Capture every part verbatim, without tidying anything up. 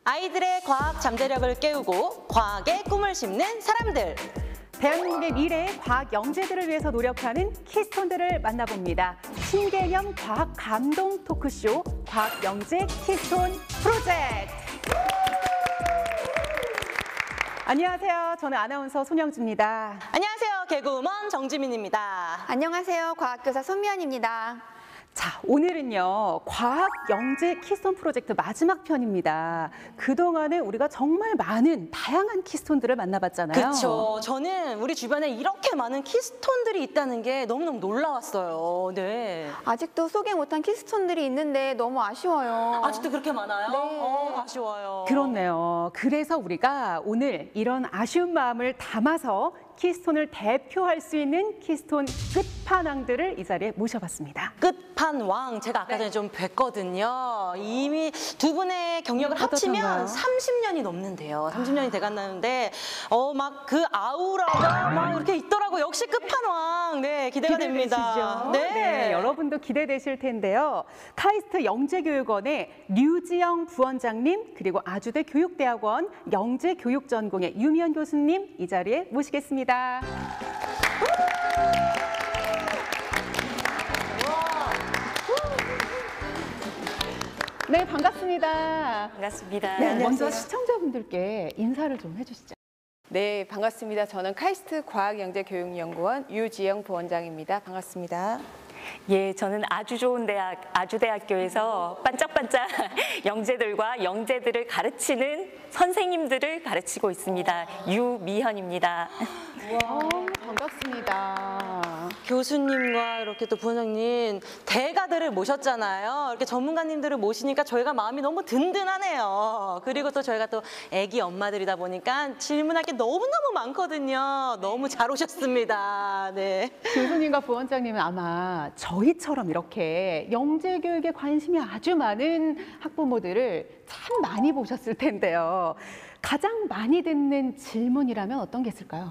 아이들의 과학 잠재력을 깨우고 과학의 꿈을 심는 사람들. 대한민국의 미래 과학 영재들을 위해서 노력하는 키스톤들을 만나봅니다. 신개념 과학 감동 토크쇼 과학 영재 키스톤 프로젝트. 안녕하세요. 저는 아나운서 손영주입니다. 안녕하세요. 개그우먼 정지민입니다. 안녕하세요. 과학교사 손미연입니다. 자, 오늘은요, 과학 영재 키스톤 프로젝트 마지막 편입니다. 그동안에 우리가 정말 많은 다양한 키스톤들을 만나봤잖아요. 그렇죠. 저는 우리 주변에 이렇게 많은 키스톤들이 있다는 게 너무너무 놀라웠어요. 네. 아직도 소개 못한 키스톤들이 있는데 너무 아쉬워요. 아직도 그렇게 많아요? 네. 어, 아쉬워요. 그렇네요. 그래서 우리가 오늘 이런 아쉬운 마음을 담아서 키스톤을 대표할 수 있는 키스톤 끝판왕들을 이 자리에 모셔봤습니다. 끝판왕, 제가 아까 전에 좀 뵀거든요. 이미 두 분의 경력을 합치면 어떻던가요? 삼십 년이 넘는데요. 삼십 년이 돼갔는데 어, 막 그 아우라가 막 이렇게 있더라고요. 역시 끝판왕. 네, 기대가 됩니다. 기대되시죠? 네, 여러분도 기대되실 텐데요. 카이스트 영재교육원의 류지영 부원장님, 그리고 아주대 교육대학원 영재교육전공의 유미연 교수님 이 자리에 모시겠습니다. 네, 반갑습니다. 반갑습니다. 네, 먼저 시청자분들께 인사를 좀 해주시죠. 네, 반갑습니다. 저는 카이스트 과학영재교육연구원 유지영 부원장입니다. 반갑습니다. 예, 저는 아주 좋은 대학, 아주대학교에서 반짝반짝 영재들과 영재들을 가르치는 선생님들을 가르치고 있습니다. 유미현입니다. 와, 반갑습니다. 교수님과 이렇게 또 부원장님 대가들을 모셨잖아요. 이렇게 전문가님들을 모시니까 저희가 마음이 너무 든든하네요. 그리고 또 저희가 또 애기 엄마들이다 보니까 질문할 게 너무너무 많거든요. 너무 잘 오셨습니다. 네. 교수님과 부원장님은 아마 저희처럼 이렇게 영재교육에 관심이 아주 많은 학부모들을 참 많이 보셨을 텐데요. 가장 많이 듣는 질문이라면 어떤 게 있을까요?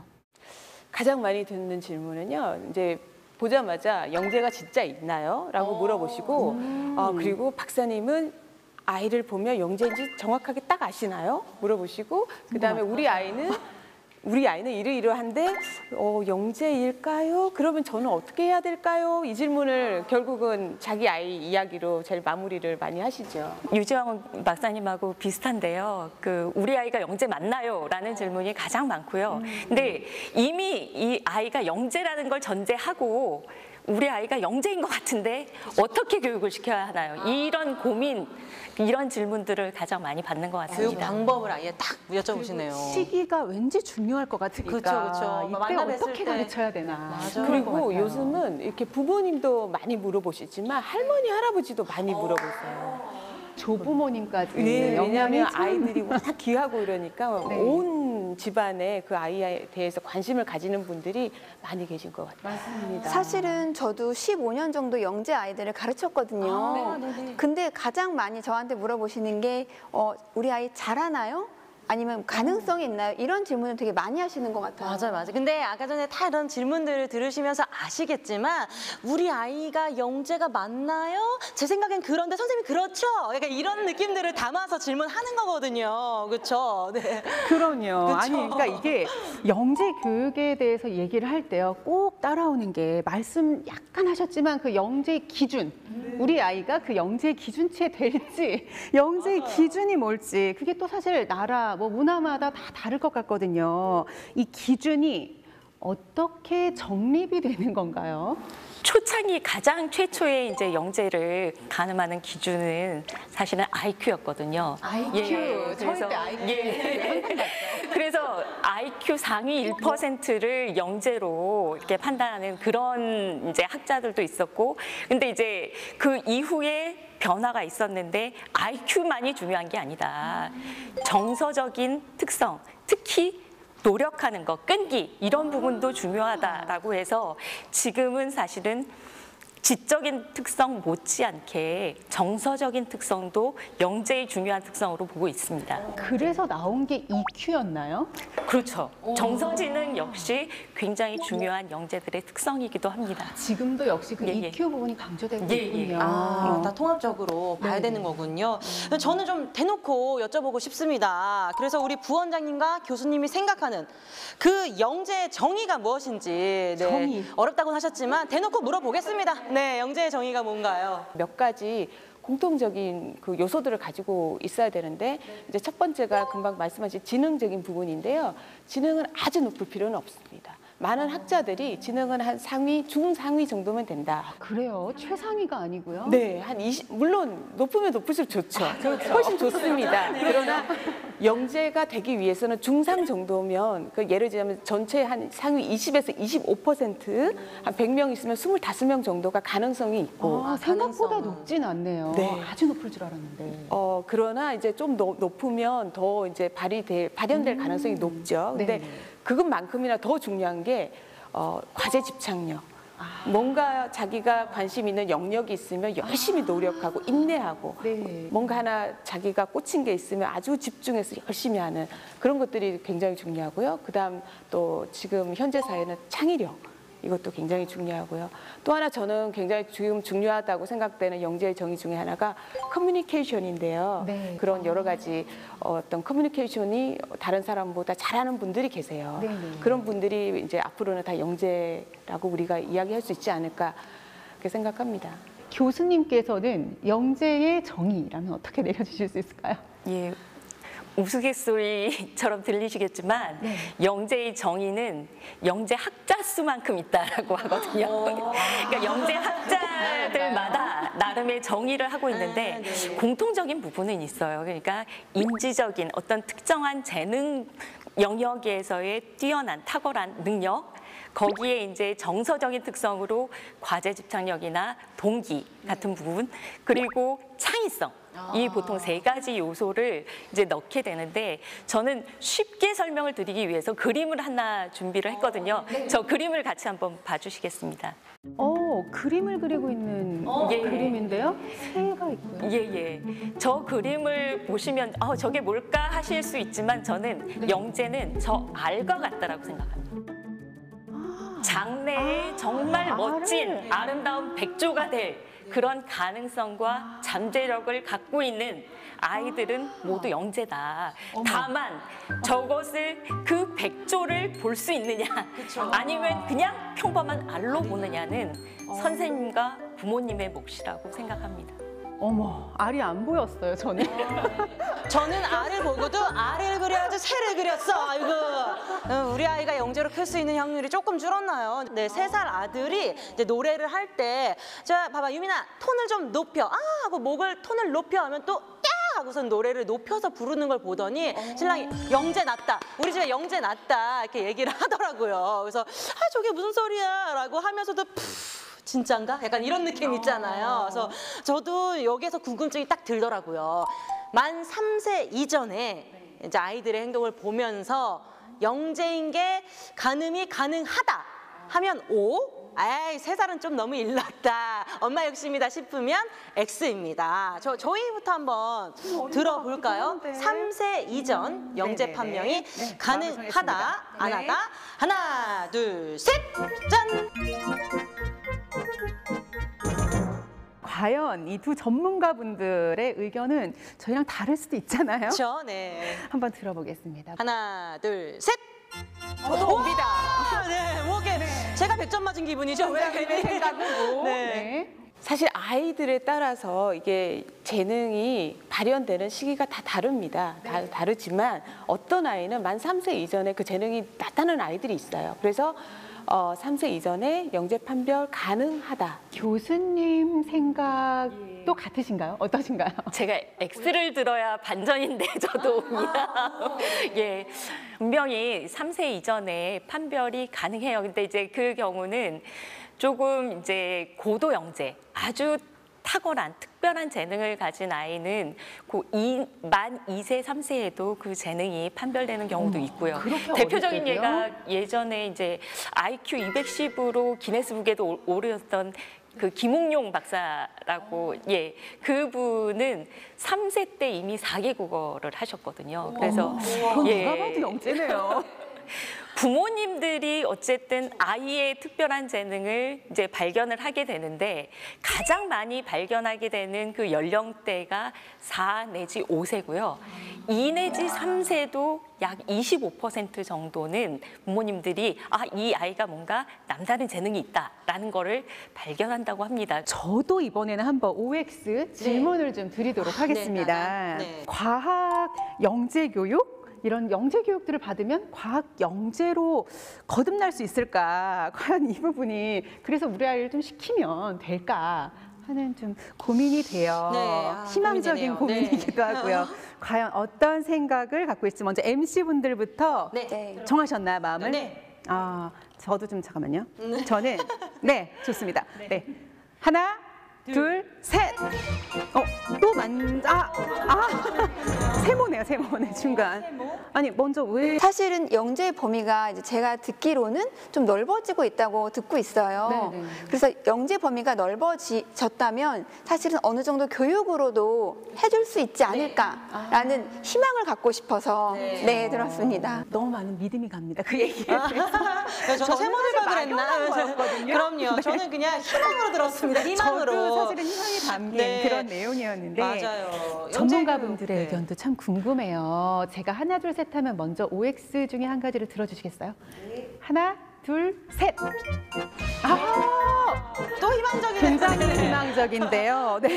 가장 많이 듣는 질문은요. 이제 보자마자 영재가 진짜 있나요? 라고 물어보시고 음. 어, 그리고 박사님은 아이를 보면 영재인지 정확하게 딱 아시나요? 물어보시고 그다음에 우리 아이는 우리 아이는 이러이러한데 어, 영재일까요? 그러면 저는 어떻게 해야 될까요? 이 질문을 결국은 자기 아이 이야기로 제일 마무리를 많이 하시죠. 유지영 박사님하고 비슷한데요. 그 우리 아이가 영재 맞나요? 라는 질문이 가장 많고요. 근데 이미 이 아이가 영재라는 걸 전제하고 우리 아이가 영재인 것 같은데 어떻게 교육을 시켜야 하나요? 이런 고민, 이런 질문들을 가장 많이 받는 것 교육 같습니다. 방법을 아예 딱 여쭤보시네요. 시기가 왠지 중요할 것 같으니까 그쵸, 그쵸. 이때 만나 뵀을 어떻게 때. 가르쳐야 되나. 맞아요. 그럴 것 그리고 같아요. 요즘은 이렇게 부모님도 많이 물어보시지만 할머니, 할아버지도 많이 물어보세요. 조부모님까지 네, 영향이 왜냐하면 참- 아이들이 워낙 귀하고 이러니까 네. 온 집안에 그 아이에 대해서 관심을 가지는 분들이 많이 계신 것 같아요. 맞습니다. 사실은 저도 십오 년 정도 영재 아이들을 가르쳤거든요. 아, 네네. 근데 가장 많이 저한테 물어보시는 게 어, 우리 아이 잘하나요? 아니면 가능성이 있나요? 이런 질문을 되게 많이 하시는 것 같아요. 맞아요, 맞아요. 근데 아까 전에 다 이런 질문들을 들으시면서 아시겠지만 우리 아이가 영재가 맞나요? 제 생각엔 그런데 선생님이 그렇죠? 약간 이런 느낌들을 담아서 질문하는 거거든요. 그렇죠? 네. 그럼요. 그쵸? 아니, 그러니까 이게 영재 교육에 대해서 얘기를 할 때요, 꼭 따라오는 게 말씀 약간 하셨지만 그 영재 기준, 우리 아이가 그 영재 기준치에 될지, 영재 기준이 뭘지, 그게 또 사실 나라, 뭐 문화마다 다 다를 것 같거든요. 이 기준이 어떻게 정립이 되는 건가요? 초창기 가장 최초의 이제 영재를 가늠하는 기준은 사실은 아이큐였거든요. 아이큐, 저희 때 아이큐. 예. 그래서 아이큐 상위 일 퍼센트를 영재로 이렇게 판단하는 그런 이제 학자들도 있었고, 근데 이제 그 이후에 변화가 있었는데 아이큐만이 중요한 게 아니다. 정서적인 특성, 특히 노력하는 것, 끈기 이런 부분도 중요하다라고 해서 지금은 사실은 지적인 특성 못지않게 정서적인 특성도 영재의 중요한 특성으로 보고 있습니다. 그래서 나온 게 이큐였나요? 그렇죠. 정서지능 역시 굉장히 중요한 영재들의 특성이기도 합니다. 지금도 역시 그 예, 예. 이큐 부분이 강조되고 예, 예. 있군요. 아, 다 통합적으로 봐야 네. 되는 거군요. 저는 좀 대놓고 여쭤보고 싶습니다. 그래서 우리 부원장님과 교수님이 생각하는 그 영재의 정의가 무엇인지 네, 정의. 어렵다고는 하셨지만 대놓고 물어보겠습니다. 네, 영재의 정의가 뭔가요? 몇 가지 공통적인 그 요소들을 가지고 있어야 되는데 이제 첫 번째가 금방 말씀하신 지능적인 부분인데요. 지능은 아주 높을 필요는 없습니다. 많은 학자들이 지능은 한 상위, 중상위 정도면 된다. 그래요. 최상위가 아니고요. 네, 한 이십, 물론 높으면 높을수록 좋죠. 훨씬 좋습니다. 그러나 영재가 되기 위해서는 중상 정도면, 그 예를 들자면 전체 한 상위 이십에서 이십오 퍼센트, 한 백 명 있으면 이십오 명 정도가 가능성이 있고, 아, 생각보다 가능성. 높진 않네요. 네. 아주 높을 줄 알았는데. 어, 그러나 이제 좀 높, 높으면 더 이제 발휘될, 발현될 가능성이 높죠. 근데 네. 그것만큼이나 더 중요한 게 어, 과제 집착력. 뭔가 자기가 관심 있는 영역이 있으면 열심히 노력하고 인내하고 네. 뭔가 하나 자기가 꽂힌 게 있으면 아주 집중해서 열심히 하는 그런 것들이 굉장히 중요하고요. 그다음 또 지금 현재 사회는 창의력. 이것도 굉장히 중요하고요. 또 하나 저는 굉장히 지금 중요하다고 생각되는 영재의 정의 중에 하나가 커뮤니케이션인데요. 네. 그런 여러 가지 어떤 커뮤니케이션이 다른 사람보다 잘하는 분들이 계세요. 네, 네. 그런 분들이 이제 앞으로는 다 영재라고 우리가 이야기할 수 있지 않을까 그렇게 생각합니다. 교수님께서는 영재의 정의라면 어떻게 내려주실 수 있을까요? 예. 우스갯소리처럼 들리시겠지만 네. 영재의 정의는 영재 학자 수만큼 있다라고 하거든요. 그러니까 영재 학자들마다 나름의 정의를 하고 있는데 아, 네. 공통적인 부분은 있어요. 그러니까 인지적인 어떤 특정한 재능 영역에서의 뛰어난 탁월한 능력, 거기에 이제 정서적인 특성으로 과제 집착력이나 동기 같은 부분, 그리고 창의성. 이 보통 세 가지 요소를 이제 넣게 되는데 저는 쉽게 설명을 드리기 위해서 그림을 하나 준비를 했거든요. 저 그림을 같이 한번 봐주시겠습니다. 어, 그림을 그리고 있는 예. 그림인데요. 새가 있고요. 예, 예. 저 그림을 보시면 아, 저게 뭘까 하실 수 있지만 저는 영재는 저 알과 같다라고 생각합니다. 장래에 정말 알을. 멋진 아름다운 백조가 될 그런 가능성과 잠재력을 갖고 있는 아이들은 모두 영재다. 다만 저것을 그 백조를 볼 수 있느냐 아니면 그냥 평범한 알로 보느냐는 선생님과 부모님의 몫이라고 생각합니다. 어머, 알이 안 보였어요, 저는. 저는 알을 보고도 알을 그려야지 새를 그렸어. 아이고, 어, 우리 아이가 영재로 클 수 있는 확률이 조금 줄었나요? 네, 세 살 아들이 이제 노래를 할 때, 자, 봐봐, 유민아, 톤을 좀 높여. 아! 하고 목을 톤을 높여 하면 또, 야! 하고선 노래를 높여서 부르는 걸 보더니 신랑이 영재 났다. 우리 집에 영재 났다. 이렇게 얘기를 하더라고요. 그래서, 아, 저게 무슨 소리야? 라고 하면서도 푸 진짠가? 약간 이런 느낌 있잖아요. 그래서 저도 여기에서 궁금증이 딱 들더라고요. 만 삼 세 이전에 이제 아이들의 행동을 보면서 영재인 게 가늠이 가능하다 하면 O, 아이 세 살은 좀 너무 일렀다. 엄마 욕심이다 싶으면 X입니다. 저 저희부터 한번 들어볼까요? 삼 세 이전 영재 네네네. 판명이 네, 가능하다, 마음을 안 정했습니다. 하다. 하나, 둘, 셋, 짠. 과연 이 두 전문가분들의 의견은 저희랑 다를 수도 있잖아요. 그렇죠, 네. 한번 들어보겠습니다. 하나, 둘, 셋. 저도 옵니다. 아, 네, 뭐게 제가 백 점 맞은 기분이죠. 왜 괜히 생각으로. 네. 네. 사실 아이들에 따라서 이게 재능이 발현되는 시기가 다 다릅니다. 다 다르지만 어떤 아이는 만 삼 세 이전에 그 재능이 나타나는 아이들이 있어요. 그래서 어, 삼 세 이전에 영재 판별 가능하다. 교수님 생각도 같으신가요? 어떠신가요? 제가 X를 들어야 반전인데 저도 옵니다. 예, 분명히 삼 세 이전에 판별이 가능해요. 근데 이제 그 경우는 조금 이제 고도 영재, 아주 탁월한 특별한 재능을 가진 아이는 만 이 세, 삼 세에도 그 재능이 판별되는 경우도 있고요. 그렇게 대표적인 어릴 때도요? 예가 예전에 이제 아이큐 이백십으로 기네스북에도 오르었던 그 김웅용 박사라고 예 그분은 삼 세 때 이미 사 개 국어를 하셨거든요. 그래서 그건 예. 누가 봐도 영재네요. 부모님들이 어쨌든 아이의 특별한 재능을 이제 발견을 하게 되는데 가장 많이 발견하게 되는 그 연령대가 사 내지 오 세고요. 이 내지 삼 세도 약 이십오 퍼센트 정도는 부모님들이 아, 이 아이가 뭔가 남다른 재능이 있다라는 거를 발견한다고 합니다. 저도 이번에는 한번 오엑스 질문을 좀 드리도록 하겠습니다. 네, 네. 과학 영재 교육? 이런 영재 교육들을 받으면 과학 영재로 거듭날 수 있을까? 과연 이 부분이 그래서 우리 아이를 좀 시키면 될까 하는 좀 고민이 돼요. 네, 아, 희망적인 고민이네요. 고민이기도 네. 하고요. 과연 어떤 생각을 갖고 있을지 먼저 엠씨분들부터 네. 네. 정하셨나요, 마음을? 네. 아, 저도 좀 잠깐만요. 저는 네, 좋습니다. 네. 하나, 둘, 셋. 어, 또 만, 아, 아, 세모네요, 세모네, 중간. 아니, 먼저 왜. 사실은 영재의 범위가 이제 제가 듣기로는 좀 넓어지고 있다고 듣고 있어요. 네, 네. 그래서 영재 범위가 넓어졌다면 사실은 어느 정도 교육으로도 해줄 수 있지 않을까라는 희망을 갖고 싶어서 네, 들었습니다. 너무 많은 믿음이 갑니다, 그 얘기에. 아, 저는 세모를 사실 받으랬나? 막연한 거였거든요. 그럼요. 저는 그냥 희망으로 들었습니다. 희망으로. 저도 사실은 희망이 담긴 네. 그런 내용이었는데. 맞아요. 전문가분들의 네. 의견도 참 궁금해요. 제가 하나, 둘, 셋 하면 먼저 오엑스 중에 한 가지를 들어주시겠어요? 하나, 둘, 셋. 아, 또 희망적이네요. 굉장히 희망적인데요. 네.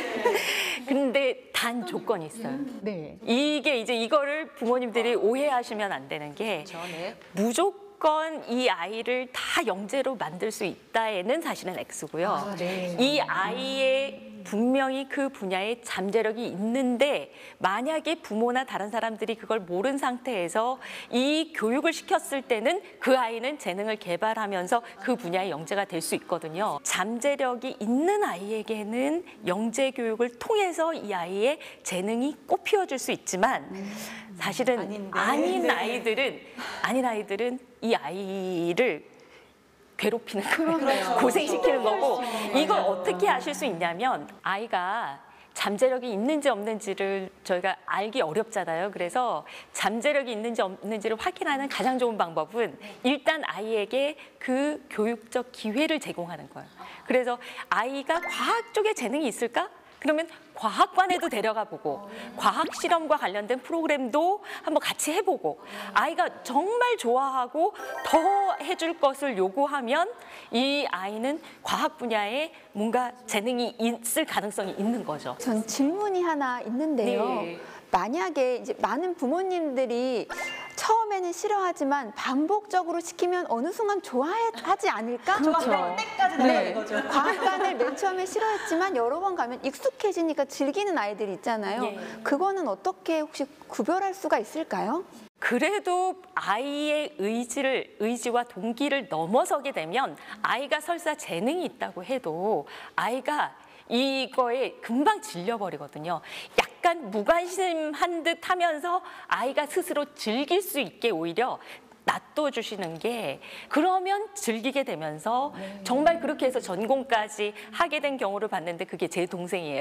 근데 단 조건이 있어요. 네. 이게 이제 이거를 부모님들이 오해하시면 안 되는 게 저네. 무조건 이 아이를 다 영재로 만들 수 있다에는 사실은 X고요. 아, 네. 이 아이의 분명히 그 분야에 잠재력이 있는데 만약에 부모나 다른 사람들이 그걸 모른 상태에서 이 교육을 시켰을 때는 그 아이는 재능을 개발하면서 그 분야의 영재가 될 수 있거든요. 잠재력이 있는 아이에게는 영재 교육을 통해서 이 아이의 재능이 꽃피워줄 수 있지만 사실은 아닌데. 아닌 아이들은 아닌 아이들은 이 아이를 괴롭히는 거예요. 고생시키는 거고 이걸 어떻게 아실 수 있냐면 아이가 잠재력이 있는지 없는지를 저희가 알기 어렵잖아요. 그래서 잠재력이 있는지 없는지를 확인하는 가장 좋은 방법은 일단 아이에게 그 교육적 기회를 제공하는 거예요. 그래서 아이가 과학 쪽에 재능이 있을까? 그러면 과학관에도 데려가 보고 과학 실험과 관련된 프로그램도 한번 같이 해보고 아이가 정말 좋아하고 더 해줄 것을 요구하면 이 아이는 과학 분야에 뭔가 재능이 있을 가능성이 있는 거죠. 전 질문이 하나 있는데요. 네. 만약에 이제 많은 부모님들이 처음에는 싫어하지만 반복적으로 시키면 어느 순간 좋아하지 않을까? 그렇죠. 때까지 네. 내려가는 거죠. 과학관을 맨 처음에 싫어했지만 여러 번 가면 익숙해지니까 즐기는 아이들이 있잖아요. 예. 그거는 어떻게 혹시 구별할 수가 있을까요? 그래도 아이의 의지를 의지와 동기를 넘어서게 되면 아이가 설사 재능이 있다고 해도 아이가 이거에 금방 질려버리거든요. 약간 무관심한 듯 하면서 아이가 스스로 즐길 수 있게 오히려 놔둬주시는 게 그러면 즐기게 되면서 정말 그렇게 해서 전공까지 하게 된 경우를 봤는데 그게 제 동생이에요.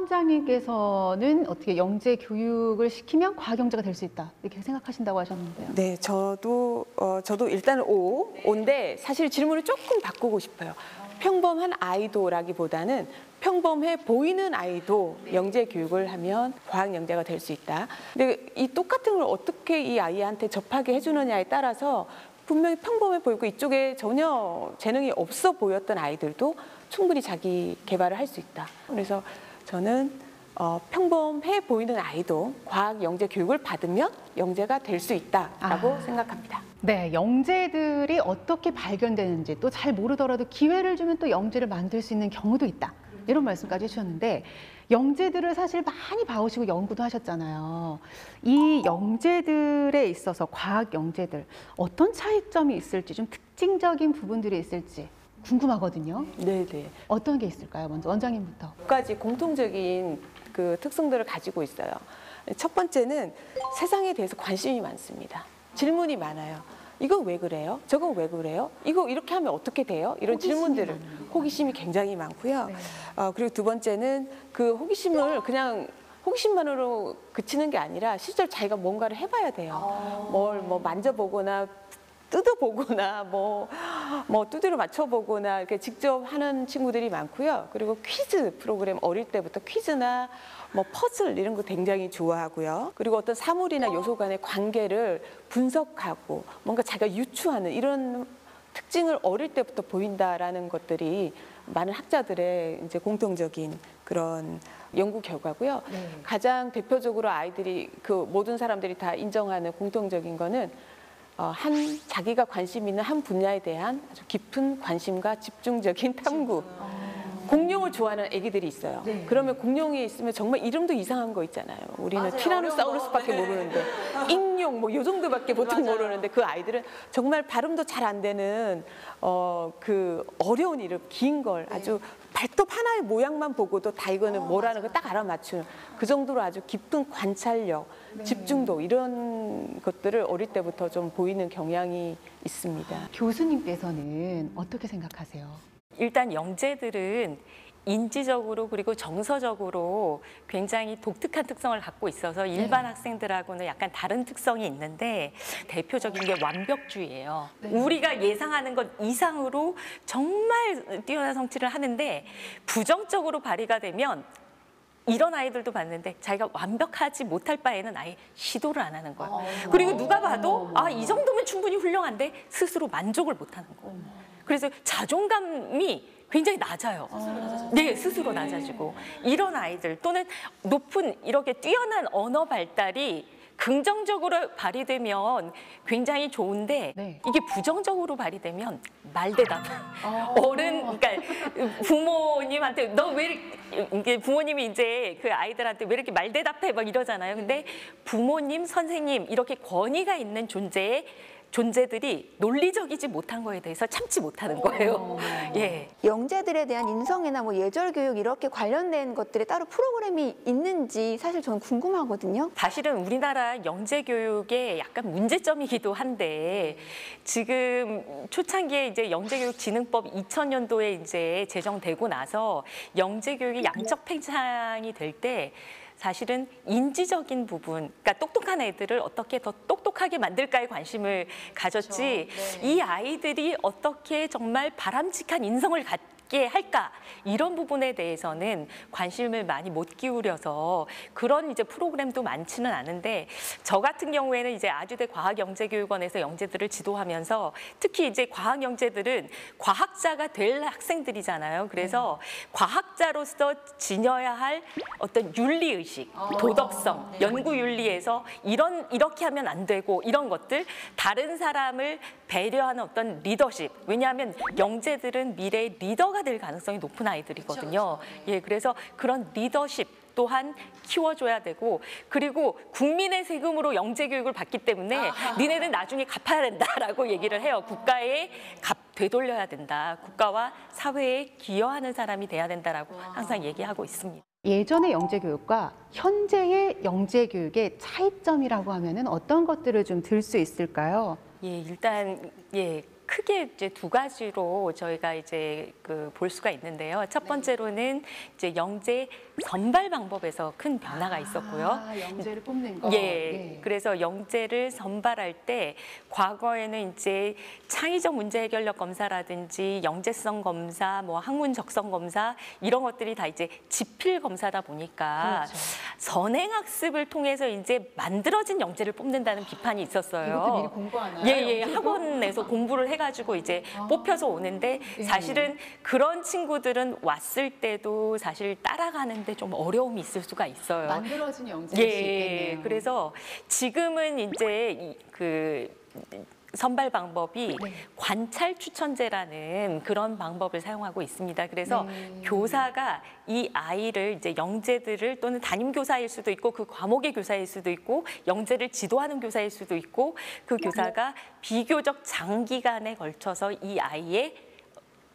부원장님께서는 어떻게 영재 교육을 시키면 과학영재가 될 수 있다 이렇게 생각하신다고 하셨는데요. 네, 저도 어, 저도 일단 오, 오인데 사실 질문을 조금 바꾸고 싶어요. 평범한 아이도라기보다는 평범해 보이는 아이도 영재 교육을 하면 과학 영재가 될 수 있다. 근데 이 똑같은 걸 어떻게 이 아이한테 접하게 해주느냐에 따라서 분명히 평범해 보이고 이쪽에 전혀 재능이 없어 보였던 아이들도 충분히 자기 개발을 할 수 있다. 그래서 저는 어, 평범해 보이는 아이도 과학 영재 교육을 받으면 영재가 될 수 있다라고 아. 생각합니다. 네, 영재들이 어떻게 발견되는지 또 잘 모르더라도 기회를 주면 또 영재를 만들 수 있는 경우도 있다. 이런 말씀까지 해주셨는데 영재들을 사실 많이 봐오시고 연구도 하셨잖아요. 이 영재들에 있어서 과학 영재들 어떤 차이점이 있을지 좀 특징적인 부분들이 있을지 궁금하거든요. 네, 네. 어떤 게 있을까요? 먼저 원장님부터. 몇 가지 공통적인 그 특성들을 가지고 있어요. 첫 번째는 세상에 대해서 관심이 많습니다. 질문이 많아요. 이거 왜 그래요? 저거 왜 그래요? 이거 이렇게 하면 어떻게 돼요? 이런 호기심이 질문들을 많아요. 호기심이 굉장히 많고요. 네. 어, 그리고 두 번째는 그 호기심을 그냥 호기심만으로 그치는 게 아니라 실제로 자기가 뭔가를 해봐야 돼요. 뭘 뭐 만져보거나 뜯어보거나 뭐, 뭐 두드려 맞춰보거나 이렇게 직접 하는 친구들이 많고요. 그리고 퀴즈 프로그램 어릴 때부터 퀴즈나 뭐 퍼즐 이런 거 굉장히 좋아하고요. 그리고 어떤 사물이나 요소 간의 관계를 분석하고 뭔가 자기가 유추하는 이런 특징을 어릴 때부터 보인다라는 것들이 많은 학자들의 이제 공통적인 그런 연구 결과고요. 네. 가장 대표적으로 아이들이 그 모든 사람들이 다 인정하는 공통적인 거는 어, 한 자기가 관심 있는 한 분야에 대한 아주 깊은 관심과 집중적인 탐구. 공룡을 좋아하는 애기들이 있어요. 네. 그러면 공룡이 있으면 정말 이름도 이상한 거 있잖아요. 우리는 맞아요. 티라노사우루스밖에 어려운 거. 모르는데 익룡 뭐 요 정도밖에 보통 맞아요. 모르는데 그 아이들은 정말 발음도 잘 안 되는 어, 그 어려운 이름 긴 걸 아주 발톱 하나의 모양만 보고도 다 이거는 뭐라는 걸 딱 알아맞추는 그 정도로 아주 깊은 관찰력, 집중도 이런 것들을 어릴 때부터 좀 보이는 경향이 있습니다. 교수님께서는 어떻게 생각하세요? 일단 영재들은 인지적으로 그리고 정서적으로 굉장히 독특한 특성을 갖고 있어서 일반 학생들하고는 약간 다른 특성이 있는데 대표적인 게 완벽주의예요. 우리가 예상하는 것 이상으로 정말 뛰어난 성취를 하는데 부정적으로 발휘가 되면 이런 아이들도 봤는데 자기가 완벽하지 못할 바에는 아예 시도를 안 하는 거예요. 그리고 누가 봐도 아, 이 정도면 충분히 훌륭한데 스스로 만족을 못 하는 거예요. 그래서 자존감이 굉장히 낮아요. 네, 스스로 낮아지고. 이런 아이들 또는 높은 이렇게 뛰어난 언어 발달이 긍정적으로 발휘되면 굉장히 좋은데 네. 이게 부정적으로 발휘되면 말대답. 어른, 그러니까 부모님한테 너 왜 이렇게 부모님이 이제 그 아이들한테 왜 이렇게 말대답해 막 이러잖아요. 근데 부모님, 선생님 이렇게 권위가 있는 존재에 존재들이 논리적이지 못한 거에 대해서 참지 못하는 거예요. 예. 영재들에 대한 인성이나 뭐 예절 교육 이렇게 관련된 것들이 따로 프로그램이 있는지 사실 저는 궁금하거든요. 사실은 우리나라 영재 교육의 약간 문제점이기도 한데 지금 초창기에 이제 영재교육진흥법 이천 년도에 이제 제정되고 나서 영재 교육이 양적 팽창이 될 때 사실은 인지적인 부분, 그러니까 똑똑한 애들을 어떻게 더 똑똑하게 만들까에 관심을 가졌지 이 아이들이 어떻게 정말 바람직한 인성을 갖게 할까 이런 부분에 대해서는 관심을 많이 못 기울여서 그런 이제 프로그램도 많지는 않은데 저 같은 경우에는 이제 아주대 과학영재교육원에서 영재들을 지도하면서 특히 이제 과학영재들은 과학자가 될 학생들이잖아요. 그래서 과학자로서 지녀야 할 어떤 윤리의식, 도덕성, 연구윤리에서 이런 이렇게 하면 안 되고 이런 것들 다른 사람을 배려하는 어떤 리더십. 왜냐하면 영재들은 미래의 리더가 될 가능성이 높은 아이들이거든요. 예, 그래서 그런 리더십 또한 키워줘야 되고 그리고 국민의 세금으로 영재 교육을 받기 때문에 니네는 나중에 갚아야 된다라고 얘기를 해요. 국가에 갚 되돌려야 된다. 국가와 사회에 기여하는 사람이 돼야 된다라고 항상 얘기하고 있습니다. 예전의 영재교육과 현재의 영재교육의 차이점이라고 하면은 어떤 것들을 좀 들 수 있을까요? 예, 일단 예. 크게 이제 두 가지로 저희가 이제 그 볼 수가 있는데요. 첫 번째로는 이제 영재 선발 방법에서 큰 변화가 있었고요. 아, 영재를 뽑는 거. 예, 네. 그래서 영재를 선발할 때 과거에는 이제 창의적 문제 해결력 검사라든지 영재성 검사, 뭐 학문 적성 검사 이런 것들이 다 이제 지필 검사다 보니까 그렇죠. 선행 학습을 통해서 이제 만들어진 영재를 뽑는다는 비판이 있었어요. 이것도 미리 공부하나요? 예, 예, 영재도? 학원에서 공부를 해가지고 이제 뽑혀서 오는데 예. 사실은 그런 친구들은 왔을 때도 사실 따라가는데 좀 어려움이 있을 수가 있어요. 만들어진 영재일 수 예, 있겠네요. 그래서 지금은 이제 이- 그 선발 방법이 네. 관찰 추천제라는 그런 방법을 사용하고 있습니다. 그래서 네. 교사가 이 아이를 이제 영재들을 또는 담임 교사일 수도 있고 그 과목의 교사일 수도 있고 영재를 지도하는 교사일 수도 있고 그 교사가 비교적 장기간에 걸쳐서 이 아이의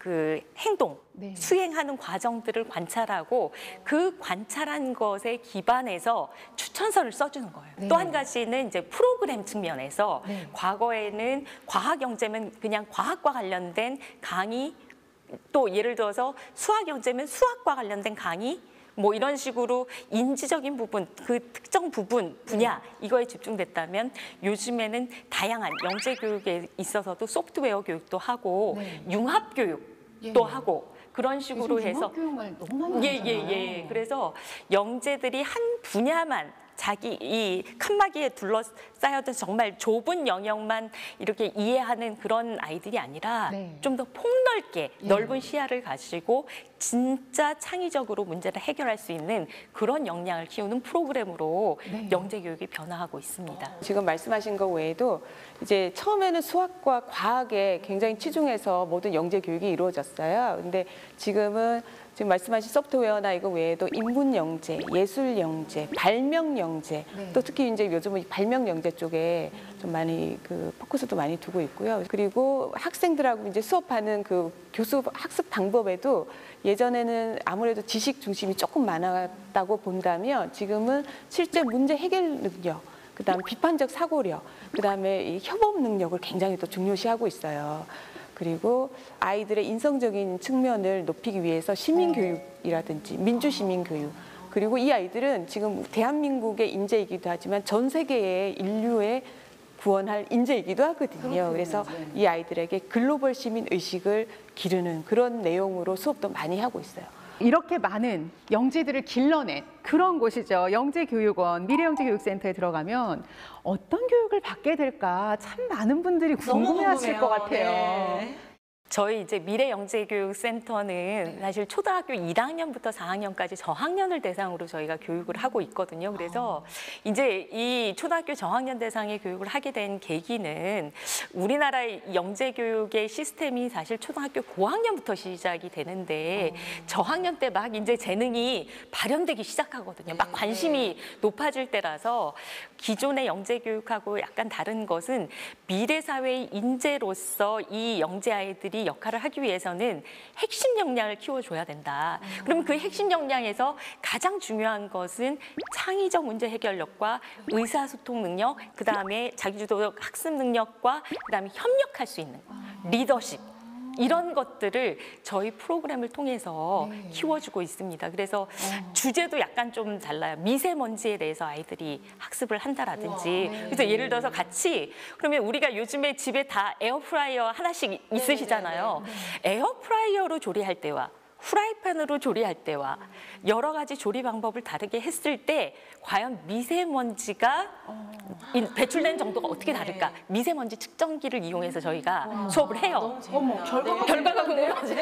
그 행동, 네. 수행하는 과정들을 관찰하고 그 관찰한 것에 기반해서 추천서를 써주는 거예요. 네. 또 한 가지는 이제 프로그램 측면에서 네. 과거에는 과학 영재면 그냥 과학과 관련된 강의, 또 예를 들어서 수학 영재면 수학과 관련된 강의, 뭐 이런 식으로 인지적인 부분, 그 특정 부분, 분야 이거에 집중됐다면 요즘에는 다양한 영재 교육에 있어서도 소프트웨어 교육도 하고 네. 융합 교육도 예. 하고 그런 식으로 요즘 해서 융합교육말 너무 많이 예, 예, 하잖아요. 예. 그래서 영재들이 한 분야만 자기 이 칸막이에 둘러싸여든 정말 좁은 영역만 이렇게 이해하는 그런 아이들이 아니라 네. 좀 더 폭넓게 예. 넓은 시야를 가지고 진짜 창의적으로 문제를 해결할 수 있는 그런 역량을 키우는 프로그램으로 네. 영재 교육이 변화하고 있습니다. 지금 말씀하신 거 외에도 이제 처음에는 수학과 과학에 굉장히 치중해서 모든 영재 교육이 이루어졌어요. 근데 지금은 지금 말씀하신 소프트웨어나 이거 외에도 인문 영재, 예술 영재, 발명 영재, 네. 또 특히 이제 요즘은 발명 영재 쪽에 좀 많이 그 포커스도 많이 두고 있고요. 그리고 학생들하고 이제 수업하는 그 교수 학습 방법에도 예전에는 아무래도 지식 중심이 조금 많았다고 본다면 지금은 실제 문제 해결 능력, 그다음 비판적 사고력, 그다음에 이 협업 능력을 굉장히 또 중요시하고 있어요. 그리고 아이들의 인성적인 측면을 높이기 위해서 시민교육이라든지 민주시민교육, 그리고 이 아이들은 지금 대한민국의 인재이기도 하지만 전 세계의 인류의 구원할 인재이기도 하거든요. 그래서 이 아이들에게 글로벌 시민 의식을 기르는 그런 내용으로 수업도 많이 하고 있어요. 이렇게 많은 영재들을 길러낸 그런 곳이죠. 영재교육원, 미래영재교육센터에 들어가면 어떤 교육을 받게 될까 참 많은 분들이 궁금해하실 것 같아요. 네. 저희 이제 미래영재교육센터는 사실 초등학교 일 학년부터 사 학년까지 저학년을 대상으로 저희가 교육을 하고 있거든요. 그래서 이제 이 초등학교 저학년 대상의 교육을 하게 된 계기는 우리나라의 영재교육의 시스템이 사실 초등학교 고학년부터 시작이 되는데 저학년 때 막 이제 재능이 발현되기 시작하거든요. 막 관심이 높아질 때라서 기존의 영재교육하고 약간 다른 것은 미래사회의 인재로서 이 영재 아이들이 역할을 하기 위해서는 핵심 역량을 키워줘야 된다. 그럼 그 핵심 역량에서 가장 중요한 것은 창의적 문제 해결력과 의사소통 능력, 그다음에 자기주도 학습 능력과 그다음에 협력할 수 있는 리더십. 이런 것들을 저희 프로그램을 통해서 네. 키워주고 있습니다. 그래서 주제도 약간 좀 달라요. 미세먼지에 대해서 아이들이 학습을 한다라든지. 그래서 예를 들어서 같이 그러면 우리가 요즘에 집에 다 에어프라이어 하나씩 있으시잖아요. 에어프라이어로 조리할 때와 후라이팬으로 조리할 때와 여러 가지 조리 방법을 다르게 했을 때 과연 미세먼지가 인- 배출된 정도가 어떻게 다를까? 미세먼지 측정기를 이용해서 저희가 수업을 해요. 어머, 결과가 결과가 궁금하죠?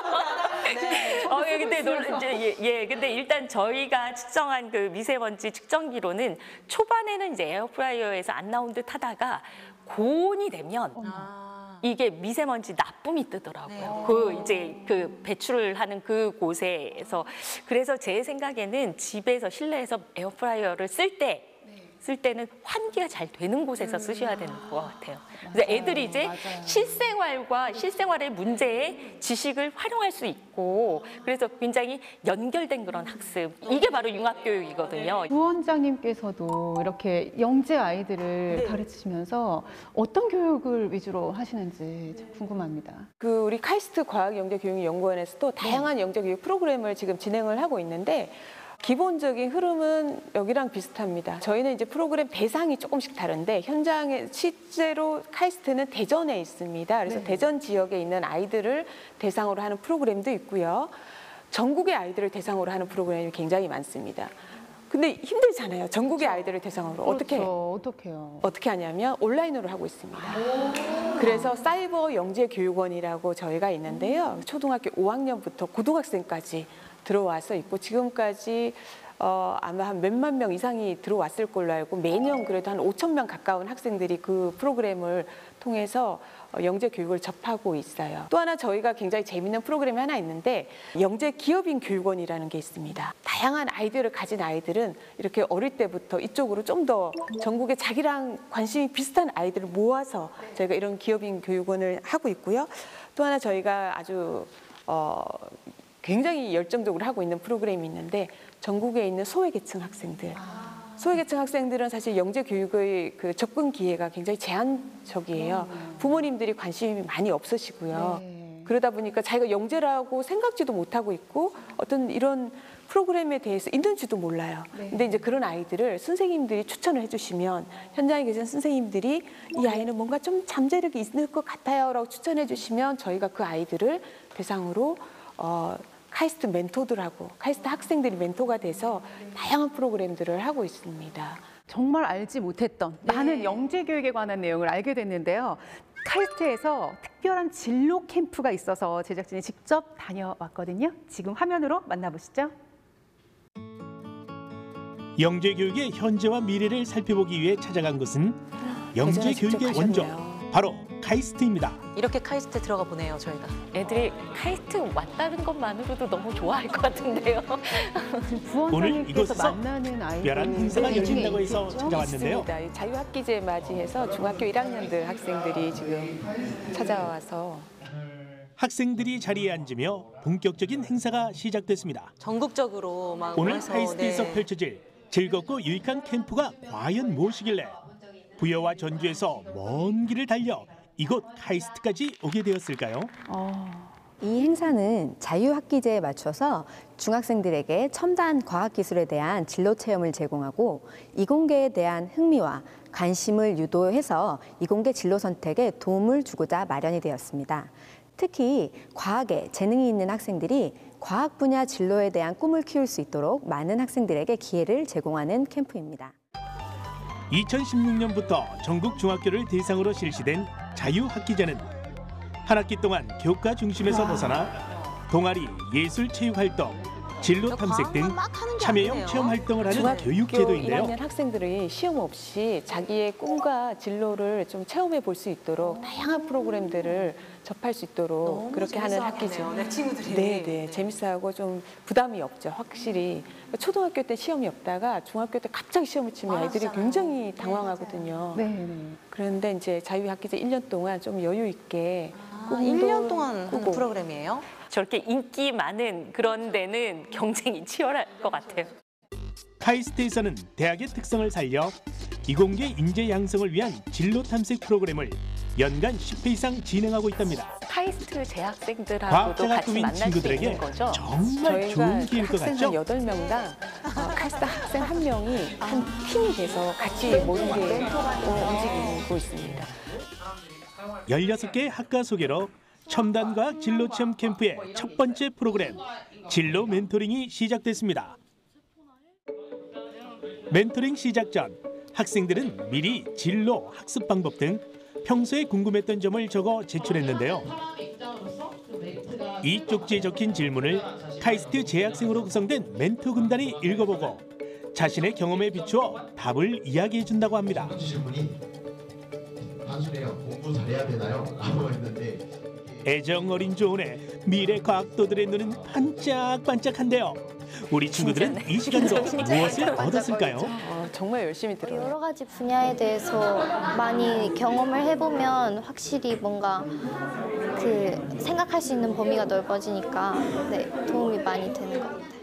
네. 어, 예, 근데 놀, 이제 예, 예, 근데 일단 저희가 측정한 그 미세먼지 측정기로는 초반에는 이제 에어프라이어에서 안 나온 듯 하다가 고온이 되면 아. 이게 미세먼지 나쁨이 뜨더라고요. 네. 그 이제 그 배출을 하는 그 곳에서 그래서 제 생각에는 집에서 실내에서 에어프라이어를 쓸 때 쓸 때는 환기가 잘 되는 곳에서 쓰셔야 되는 것 같아요. 그래서 애들이 이제 맞아요. 실생활과 실생활의 문제에 지식을 활용할 수 있고 그래서 굉장히 연결된 그런 학습. 이게 바로 융합교육이거든요. 부원장님께서도 이렇게 영재 아이들을 가르치시면서 어떤 교육을 위주로 하시는지 참 궁금합니다. 그 우리 카이스트 과학영재교육연구원에서도 다양한 영재교육 프로그램을 지금 진행을 하고 있는데 기본적인 흐름은 여기랑 비슷합니다. 저희는 이제 프로그램 대상이 조금씩 다른데 현장에 실제로 카이스트는 대전에 있습니다. 그래서 네. 대전 지역에 있는 아이들을 대상으로 하는 프로그램도 있고요. 전국의 아이들을 대상으로 하는 프로그램이 굉장히 많습니다. 근데 힘들잖아요. 전국의 아이들을 대상으로 어떻게 해요? 그렇죠. 어떻게요? 어떻게 하냐면 온라인으로 하고 있습니다. 그래서 사이버 영재교육원이라고 저희가 있는데요. 초등학교 오 학년부터 고등학생까지 들어와서 있고 지금까지 어, 아마 한 몇만 명 이상이 들어왔을 걸로 알고 매년 그래도 한 오천 명 가까운 학생들이 그 프로그램을 통해서 어, 영재 교육을 접하고 있어요. 또 하나 저희가 굉장히 재미있는 프로그램이 하나 있는데 영재 기업인 교육원이라는 게 있습니다. 다양한 아이디어를 가진 아이들은 이렇게 어릴 때부터 이쪽으로 좀 더 전국에 자기랑 관심이 비슷한 아이들을 모아서 저희가 이런 기업인 교육원을 하고 있고요. 또 하나 저희가 아주 어, 굉장히 열정적으로 하고 있는 프로그램이 있는데 전국에 있는 소외계층 학생들. 소외계층 학생들은 사실 영재 교육의 그 접근 기회가 굉장히 제한적이에요. 부모님들이 관심이 많이 없으시고요. 그러다 보니까 자기가 영재라고 생각지도 못하고 있고 어떤 이런 프로그램에 대해서 있는지도 몰라요. 근데 이제 그런 아이들을 선생님들이 추천을 해주시면 현장에 계신 선생님들이 이 아이는 뭔가 좀 잠재력이 있을 것 같아요라고 추천해 주시면 저희가 그 아이들을 대상으로 어, 카이스트 멘토들하고 카이스트 학생들이 멘토가 돼서 다양한 프로그램들을 하고 있습니다. 정말 알지 못했던 많은 영재 교육에 관한 내용을 알게 됐는데요. 카이스트에서 특별한 진로 캠프가 있어서 제작진이 직접 다녀왔거든요. 지금 화면으로 만나보시죠. 영재 교육의 현재와 미래를 살펴보기 위해 찾아간 곳은 영재 예전에 직접 교육의 원조, 가셨네요. 바로 카이스트입니다. 이렇게 카이스트 들어가 보네요, 저희가. 애들이 카이스트 왔다는 것만으로도 너무 좋아할 것 같은데요. 오늘 부원장님께서 이곳에서 만나는 아이들 특별한 행사가 네, 열린다고 중에 해서 있겠죠? 찾아왔는데요. 있습니다. 이 자유학기제 맞이해서 중학교 일 학년들 학생들이 지금 찾아와서 학생들이 자리에 앉으며 본격적인 행사가 시작됐습니다. 전국적으로 막 오늘 해서, 카이스트에서 네. 펼쳐질 즐겁고 유익한 캠프가 과연 무엇이길래 부여와 전주에서 먼 길을 달려 이곳 카이스트까지 오게 되었을까요? 이 행사는 자유학기제에 맞춰서 중학생들에게 첨단 과학기술에 대한 진로 체험을 제공하고 이공계에 대한 흥미와 관심을 유도해서 이공계 진로 선택에 도움을 주고자 마련이 되었습니다. 특히 과학에 재능이 있는 학생들이 과학 분야 진로에 대한 꿈을 키울 수 있도록 많은 학생들에게 기회를 제공하는 캠프입니다. 이천십육 년부터 전국 중학교를 대상으로 실시된 자유학기제는 한 학기 동안 교과 중심에서 벗어나 동아리, 예술, 체육 활동, 진로 탐색 등 막 하는 게 참여형 아니네요. 체험 활동을 하는 중학교 일 교육제도인데요. 학년 학생들이 시험 없이 자기의 꿈과 진로를 좀 체험해 볼 수 있도록 다양한 프로그램들을 접할 수 있도록 그렇게 하는 학기죠. 네, 친구들이. 네, 네, 재밌어하고 좀 부담이 없죠, 확실히. 초등학교 때 시험이 없다가 중학교 때 갑자기 시험을 치면 아이들이 굉장히 당황하거든요. 네, 네. 그런데 이제 자유학기제 일 년 동안 좀 여유 있게 아, 일 년 동안 하는 꾸고. 프로그램이에요? 저렇게 인기 많은 그런 데는 경쟁이 치열할 것 같아요. 카이스트에서는 대학의 특성을 살려 이공계 인재 양성을 위한 진로 탐색 프로그램을 연간 십 회 이상 진행하고 있답니다. 카이스트 재학생들하고도 과학자가 같이 꾸민 만날 수 친구들에게 있는 거죠. 정말 저희가 좋은 기회일 것 학생 같죠? 한 여덟 명당 어, 카이스트 학생 한 명이 한 팀이 돼서 같이 모든 게 어, 움직이고 있습니다. 열여섯 개의 학과 소개로 첨단과학 진로체험 캠프의 첫 번째 프로그램 진로 멘토링이 시작됐습니다. 멘토링 시작 전 학생들은 미리 진로, 학습 방법 등 평소에 궁금했던 점을 적어 제출했는데요. 이 쪽지에 적힌 질문을 카이스트 재학생으로 구성된 멘토 군단이 읽어보고 자신의 경험에 비추어 답을 이야기해준다고 합니다. 질문이 단순해요. 공부 잘해야 되나요? 라고 했는데 애정 어린 조언에 미래 과학도들의 눈은 반짝반짝한데요. 우리 친구들은 이 시간으로 무엇을 얻었을까요? 어, 정말 열심히 들어요. 여러 가지 분야에 대해서 많이 경험을 해보면 확실히 뭔가 그 생각할 수 있는 범위가 넓어지니까 네, 도움이 많이 되는 것 같아요.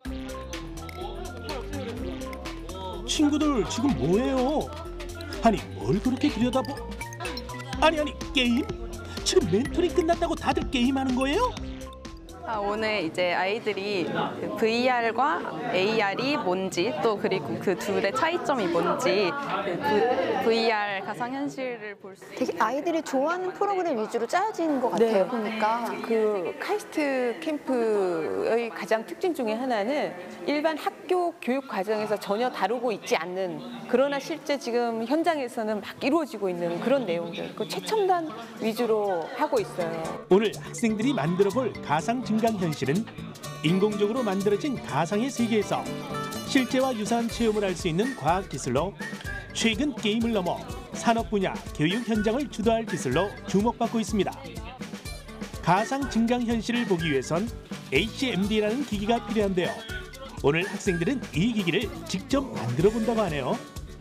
친구들 지금 뭐해요? 아니 뭘 그렇게 들여다보? 아니 아니 게임? 지금 멘토링 끝났다고 다들 게임하는 거예요? 아, 오늘 이제 아이들이 그 브이알과 에이알이 뭔지 또 그리고 그 둘의 차이점이 뭔지 그 브이알 가상현실을 볼 수 되게 아이들이 좋아하는 프로그램 위주로 짜여진 것 같아요, 네. 보니까. 그 카이스트 캠프의 가장 특징 중에 하나는 일반 학교 교육 과정에서 전혀 다루고 있지 않는 그러나 실제 지금 현장에서는 막 이루어지고 있는 그런 내용들, 그 최첨단 위주로 하고 있어요. 오늘 학생들이 만들어볼 가상 증강현실은 인공적으로 만들어진 가상의 세계에서 실제와 유사한 체험을 할 수 있는 과학기술로 최근 게임을 넘어 산업 분야, 교육 현장을 주도할 기술로 주목받고 있습니다. 가상 증강현실을 보기 위해선 에이치엠디라는 기기가 필요한데요. 오늘 학생들은 이 기기를 직접 만들어 본다고 하네요.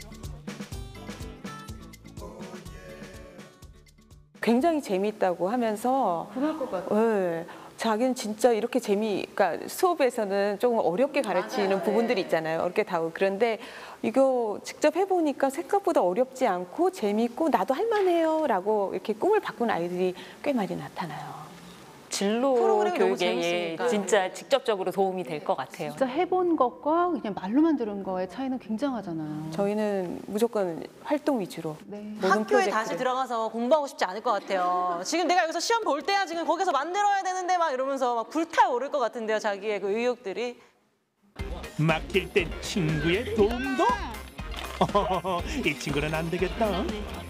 굉장히 재미있다고 하면서 그럴 것 같아요. 네, 자기는 진짜 이렇게 재미, 그러니까 수업에서는 조금 어렵게 가르치는 맞아요. 부분들이 있잖아요. 어렵게 다고 그런데 이거 직접 해보니까 생각보다 어렵지 않고 재미있고 나도 할만해요라고 이렇게 꿈을 바꾸는 아이들이 꽤 많이 나타나요. 진로 프로그램이 너무 교육에 재밌으니까. 진짜 직접적으로 도움이 될 것 같아요. 진짜 해본 것과 그냥 말로만 들은 거의 차이는 굉장하잖아요. 저희는 무조건 활동 위주로. 네. 모든 학교에 프로젝트를. 다시 들어가서 공부하고 싶지 않을 것 같아요. 지금 내가 여기서 시험 볼 때야 지금 거기서 만들어야 되는데 막 이러면서 막 불타오를 것 같은데요. 자기의 그 의욕들이. 막힐 땐 친구의 도움도? 어허허허, 이 친구는 안 되겠다.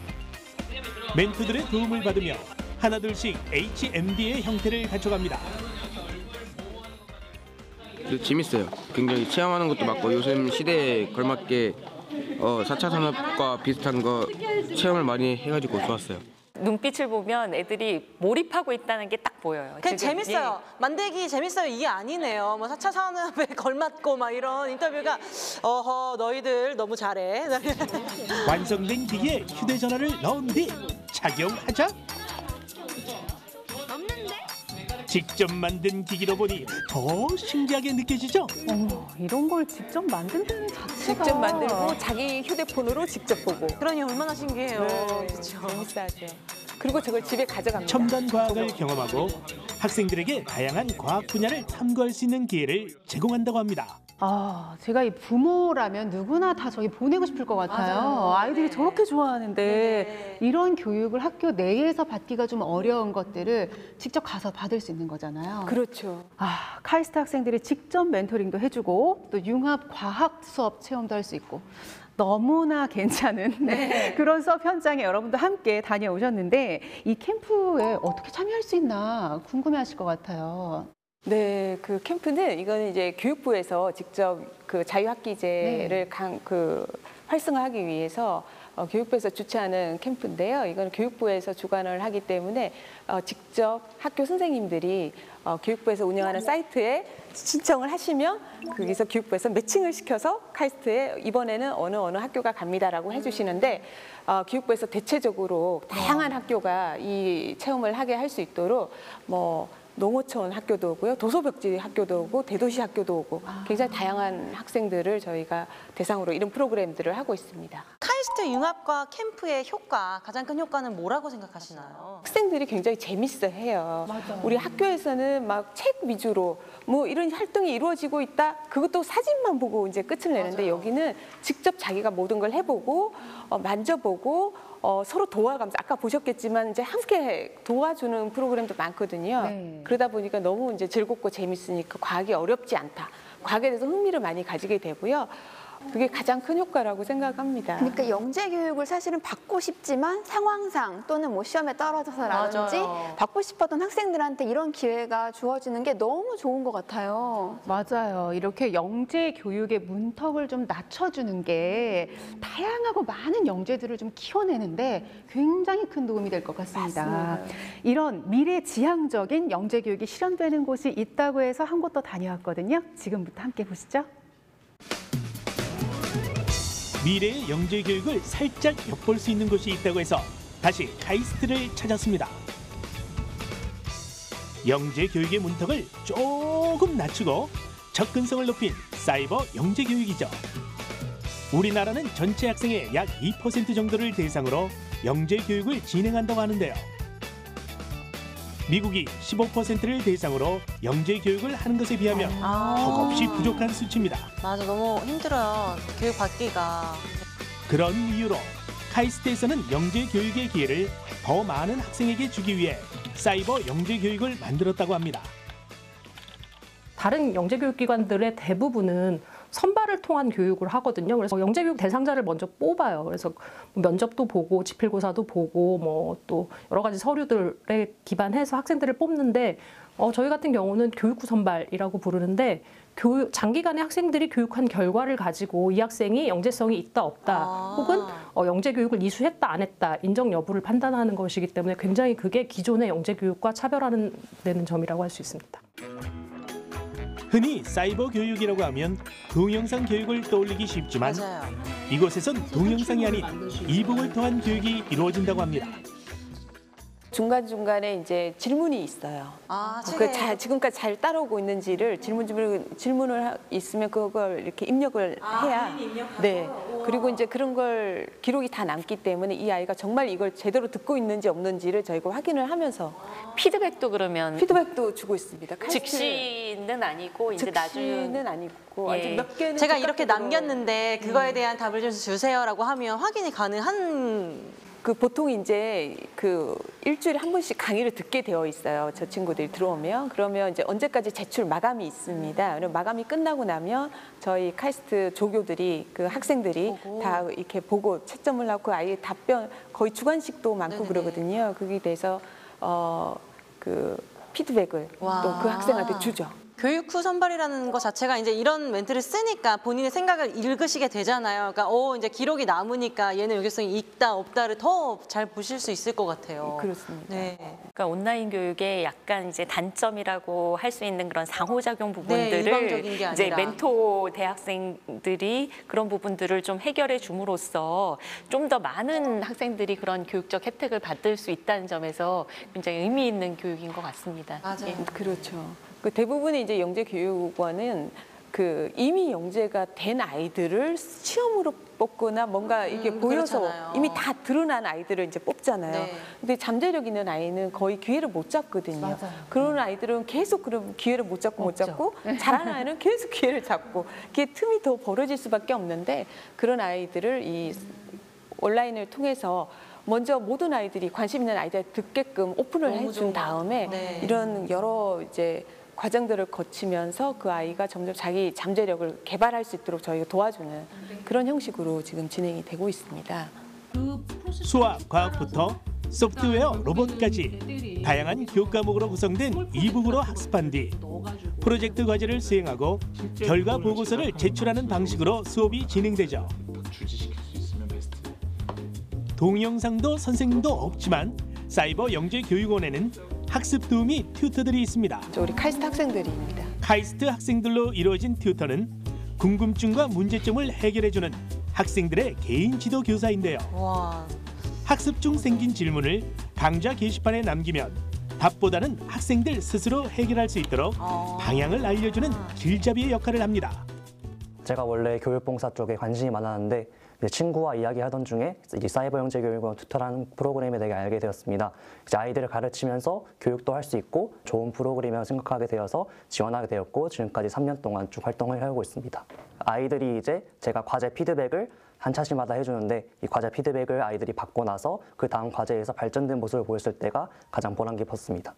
멘토들의 도움을 받으며 하나둘씩 에이치엠디의 형태를 갖춰갑니다. 재밌어요. 굉장히 체험하는 것도 맞고 요즘 시대에 걸맞게 어, 사 차 산업과 비슷한 거 체험을 많이 해가지고 좋았어요. 눈빛을 보면 애들이 몰입하고 있다는 게 딱 보여요. 그냥 지금, 재밌어요. 만들기 재밌어요. 이게 아니네요. 뭐 사 차 산업에 걸맞고 막 이런 인터뷰가 어허 너희들 너무 잘해. 완성된 기기에 휴대전화를 넣은 뒤 착용하자. 직접 만든 기기로 보니 더 신기하게 느껴지죠? 어머, 이런 걸 직접 만든다는 자체가 직접 만들고 자기 휴대폰으로 직접 보고. 그러니 얼마나 신기해요. 네, 그렇죠. 재밌어하죠. 그리고 저걸 집에 가져갑니다. 첨단 과학을 경험하고 학생들에게 다양한 과학 분야를 탐구할 수 있는 기회를 제공한다고 합니다. 아, 제가 이 부모라면 누구나 다 저기 보내고 싶을 것 같아요. 맞아요. 아이들이 네. 저렇게 좋아하는데 네. 이런 교육을 학교 내에서 받기가 좀 어려운 것들을 직접 가서 받을 수 있는 거잖아요. 그렇죠. 아, 카이스트 학생들이 직접 멘토링도 해주고 또 융합 과학 수업 체험도 할 수 있고 너무나 괜찮은 네. 그런 수업 현장에 여러분도 함께 다녀오셨는데 이 캠프에 어떻게 참여할 수 있나 궁금해하실 것 같아요. 네, 그 캠프는 이거는 이제 교육부에서 직접 그 자유학기제를 네. 강, 그 활성화하기 위해서 어, 교육부에서 주최하는 캠프인데요. 이건 교육부에서 주관을 하기 때문에 어, 직접 학교 선생님들이 어, 교육부에서 운영하는 사이트에 신청을 하시면 거기서 교육부에서 매칭을 시켜서 카이스트에 이번에는 어느 어느 학교가 갑니다라고 해주시는데 어, 교육부에서 대체적으로 다양한 학교가 이 체험을 하게 할 수 있도록 뭐 농어촌 학교도 오고요, 도소벽지 학교도 오고, 대도시 학교도 오고 굉장히 다양한 학생들을 저희가 대상으로 이런 프로그램들을 하고 있습니다. 카이스트 융합과 캠프의 효과, 가장 큰 효과는 뭐라고 생각하시나요? 학생들이 굉장히 재밌어해요. 우리 학교에서는 막 책 위주로 뭐 이런 활동이 이루어지고 있다. 그것도 사진만 보고 이제 끝을 내는데 맞아요. 여기는 직접 자기가 모든 걸 해보고 어, 만져보고 어, 서로 도와가면서 아까 보셨겠지만 이제 함께 도와주는 프로그램도 많거든요. 네. 그러다 보니까 너무 이제 즐겁고 재밌으니까 과학이 어렵지 않다. 과학에 대해서 흥미를 많이 가지게 되고요. 그게 가장 큰 효과라고 생각합니다. 그러니까 영재 교육을 사실은 받고 싶지만 상황상 또는 뭐 시험에 떨어져서라든지 맞아요. 받고 싶었던 학생들한테 이런 기회가 주어지는 게 너무 좋은 것 같아요. 맞아요. 이렇게 영재 교육의 문턱을 좀 낮춰주는 게 다양하고 많은 영재들을 좀 키워내는데 굉장히 큰 도움이 될 것 같습니다. 맞습니다. 이런 미래지향적인 영재 교육이 실현되는 곳이 있다고 해서 한 곳 더 다녀왔거든요. 지금부터 함께 보시죠. 미래의 영재 교육을 살짝 엿볼 수 있는 곳이 있다고 해서 다시 카이스트를 찾았습니다. 영재 교육의 문턱을 조금 낮추고 접근성을 높인 사이버 영재 교육이죠. 우리나라는 전체 학생의 약 이 퍼센트 정도를 대상으로 영재 교육을 진행한다고 하는데요. 미국이 십오 퍼센트를 대상으로 영재 교육을 하는 것에 비하면 턱없이 부족한 수치입니다. 맞아, 너무 힘들어요. 교육 받기가. 그런 이유로 카이스트에서는 영재 교육의 기회를 더 많은 학생에게 주기 위해 사이버 영재 교육을 만들었다고 합니다. 다른 영재교육기관들의 대부분은 선발을 통한 교육을 하거든요. 그래서 영재교육 대상자를 먼저 뽑아요. 그래서 면접도 보고 지필고사도 보고 뭐 또 여러 가지 서류들에 기반해서 학생들을 뽑는데 어, 저희 같은 경우는 교육후 선발이라고 부르는데 교육, 장기간에 학생들이 교육한 결과를 가지고 이 학생이 영재성이 있다 없다 아. 혹은 어, 영재교육을 이수했다 안 했다 인정 여부를 판단하는 것이기 때문에 굉장히 그게 기존의 영재교육과 차별화는 되는 점이라고 할 수 있습니다. 흔히 사이버 교육이라고 하면 동영상 교육을 떠올리기 쉽지만 맞아요. 이곳에선 동영상이 아닌 이북을 통한 교육이 이루어진다고 합니다. 중간중간에 이제 질문이 있어요. 아, 그 책에. 잘, 지금까지 잘 따라오고 있는지를 질문 질문 질문을 하- 있으면 그걸 이렇게 입력을 아, 해야 본인이 입력하고? 네. 그리고 이제 그런 걸 기록이 다 남기 때문에 이 아이가 정말 이걸 제대로 듣고 있는지 없는지를 저희가 확인을 하면서 피드백도 그러면 피드백도 주고 있습니다. 카이스트 즉시는 아니고 이제 나중에 즉시는 아니고 예. 아직 몇 개는 제가 이렇게 즉각적으로 남겼는데 그거에 대한 답을 좀 주세요라고 하면 확인이 가능한 그 보통 이제 그 일주일에 한 번씩 강의를 듣게 되어 있어요. 저 친구들이 들어오면 그러면 이제 언제까지 제출 마감이 있습니다. 그럼 마감이 끝나고 나면 저희 카이스트 조교들이 그 학생들이 보고. 다 이렇게 보고 채점을 하고 그 아이 답변 거의 주관식도 많고 네네네. 그러거든요. 거기에 대해서 어 그 피드백을 와. 또 그 학생한테 주죠. 교육 후 선발이라는 것 자체가 이제 이런 멘트를 쓰니까 본인의 생각을 읽으시게 되잖아요. 그러니까 오 이제 기록이 남으니까 얘는 영재성이 있다 없다를 더 잘 보실 수 있을 것 같아요. 그렇습니다. 네. 그러니까 온라인 교육의 약간 이제 단점이라고 할 수 있는 그런 상호작용 네, 부분들을 일방적인 게 이제 아니라. 멘토 대학생들이 그런 부분들을 좀 해결해 줌으로써 좀 더 많은 학생들이 그런 교육적 혜택을 받을 수 있다는 점에서 굉장히 의미 있는 교육인 것 같습니다. 맞아요. 예. 그렇죠. 그 대부분의 이제 영재교육원은 그 이미 영재가 된 아이들을 시험으로 뽑거나 뭔가 이게 음, 보여서 그렇잖아요. 이미 다 드러난 아이들을 이제 뽑잖아요. 네. 근데 잠재력 있는 아이는 거의 기회를 못 잡거든요. 그런 아이들은 계속 그런 기회를 못 잡고 못 잡고 잘하는 아이는 계속 기회를 잡고 그게 틈이 더 벌어질 수밖에 없는데 그런 아이들을 이 온라인을 통해서 먼저 모든 아이들이 관심 있는 아이들 듣게끔 오픈을 너무 해준 좋은 것 다음에 같아요. 네. 이런 여러 이제 과정들을 거치면서 그 아이가 점점 자기 잠재력을 개발할 수 있도록 저희가 도와주는 그런 형식으로 지금 진행이 되고 있습니다. 수학, 과학부터 소프트웨어, 로봇까지 다양한 교육 과목으로 구성된 이북으로 학습한 뒤 프로젝트 과제를 수행하고 결과 보고서를 제출하는 방식으로 수업이 진행되죠. 동영상도 선생님도 없지만 사이버 영재교육원에는 학습 도우미 튜터들이 있습니다. 저 우리 카이스트 학생들입니다. 카이스트 학생들로 이루어진 튜터는 궁금증과 문제점을 해결해주는 학생들의 개인 지도 교사인데요. 와. 학습 중 생긴 질문을 강좌 게시판에 남기면 답보다는 학생들 스스로 해결할 수 있도록 방향을 알려주는 길잡이의 역할을 합니다. 제가 원래 교육봉사 쪽에 관심이 많았는데 이제 친구와 이야기하던 중에 이 사이버 영재교육원 튜터라는 프로그램에 대해 알게 되었습니다. 이제 아이들을 가르치면서 교육도 할 수 있고 좋은 프로그램이라고 생각하게 되어서 지원하게 되었고 지금까지 삼 년 동안 쭉 활동을 하고 있습니다. 아이들이 이제 제가 과제 피드백을 한 차시마다 해주는데 이 과제 피드백을 아이들이 받고 나서 그 다음 과제에서 발전된 모습을 보였을 때가 가장 보람 깊었습니다.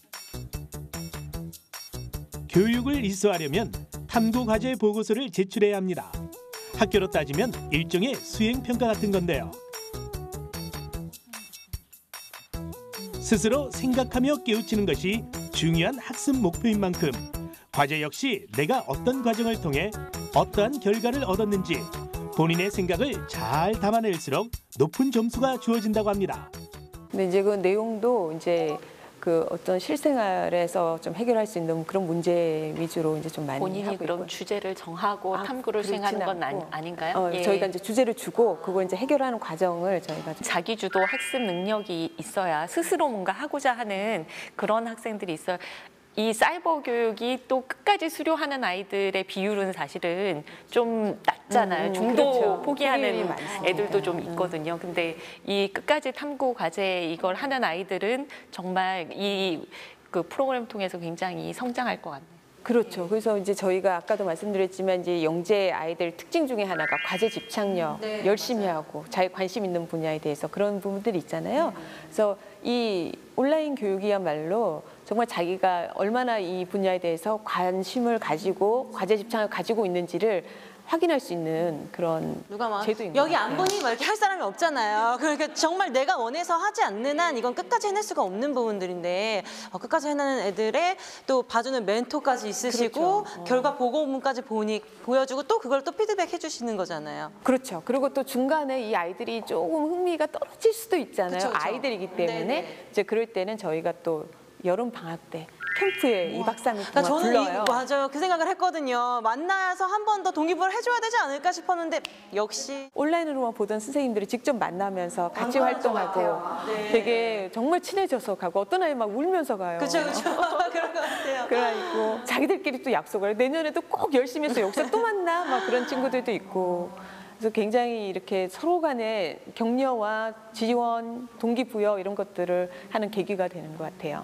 교육을 이수하려면 탐구 과제 보고서를 제출해야 합니다. 학교로 따지면 일종의 수행평가 같은 건데요. 스스로 생각하며 깨우치는 것이 중요한 학습 목표인 만큼 과제 역시 내가 어떤 과정을 통해 어떠한 결과를 얻었는지 본인의 생각을 잘 담아낼수록 높은 점수가 주어진다고 합니다. 근데 이제 그 내용도 이제 그 어떤 실생활에서 좀 해결할 수 있는 그런 문제 위주로 이제 좀 많이 본인이 하고 그럼 있고요. 주제를 정하고 아, 탐구를 그렇진 수행하는 건 않고. 아니, 아닌가요? 어, 예. 저희가 이제 주제를 주고 그거 이제 해결하는 과정을 저희가 좀 자기주도 학습 능력이 있어야 스스로 뭔가 하고자 하는 그런 학생들이 있어요. 이 사이버 교육이 또 끝까지 수료하는 아이들의 비율은 사실은 좀 낮잖아요. 음, 중도 그렇죠. 포기하는 포기율이 많습니다. 애들도 좀 있거든요. 근데 이 끝까지 탐구 과제 이걸 하는 아이들은 정말 이 그 프로그램 통해서 굉장히 성장할 것 같네요. 그렇죠. 그래서 이제 저희가 아까도 말씀드렸지만 이제 영재 아이들 특징 중에 하나가 과제 집착력, 네, 열심히 맞아요. 하고 자기 관심 있는 분야에 대해서 그런 부분들이 있잖아요. 그래서 이 온라인 교육이야말로 정말 자기가 얼마나 이 분야에 대해서 관심을 가지고 과제 집착을 가지고 있는지를 확인할 수 있는 그런 누가 막 제도인 것 여기 같아요. 안 보니 막 이렇게 할 사람이 없잖아요. 그러니까 정말 내가 원해서 하지 않는 한 이건 끝까지 해낼 수가 없는 부분들인데 어, 끝까지 해내는 애들의 또 봐주는 멘토까지 있으시고 그렇죠. 어. 결과 보고문까지 보니 보여주고 또 그걸 또 피드백 해주시는 거잖아요. 그렇죠. 그리고 또 중간에 이 아이들이 조금 흥미가 떨어질 수도 있잖아요. 그쵸, 그쵸. 아이들이기 때문에 네네. 이제 그럴 때는 저희가 또 여름 방학 때 캠프에 이 박 삼 일 그러니까 동안 저는 불러요. 이, 맞아요. 그 생각을 했거든요. 만나서 한 번 더 동기부여를 해줘야 되지 않을까 싶었는데 역시 온라인으로만 보던 선생님들이 직접 만나면서 같이 만나는 것 활동하고 같아요. 네. 되게 정말 친해져서 가고 어떤 아이 막 울면서 가요. 그렇죠, 그렇죠. 그런 것 같아요. 그래가지고 자기들끼리 또 약속을 해요. 내년에도 꼭 열심히 해서 여기서 또 만나 막 그런 친구들도 있고 그래서 굉장히 이렇게 서로 간의 격려와 지원, 동기부여 이런 것들을 하는 계기가 되는 것 같아요.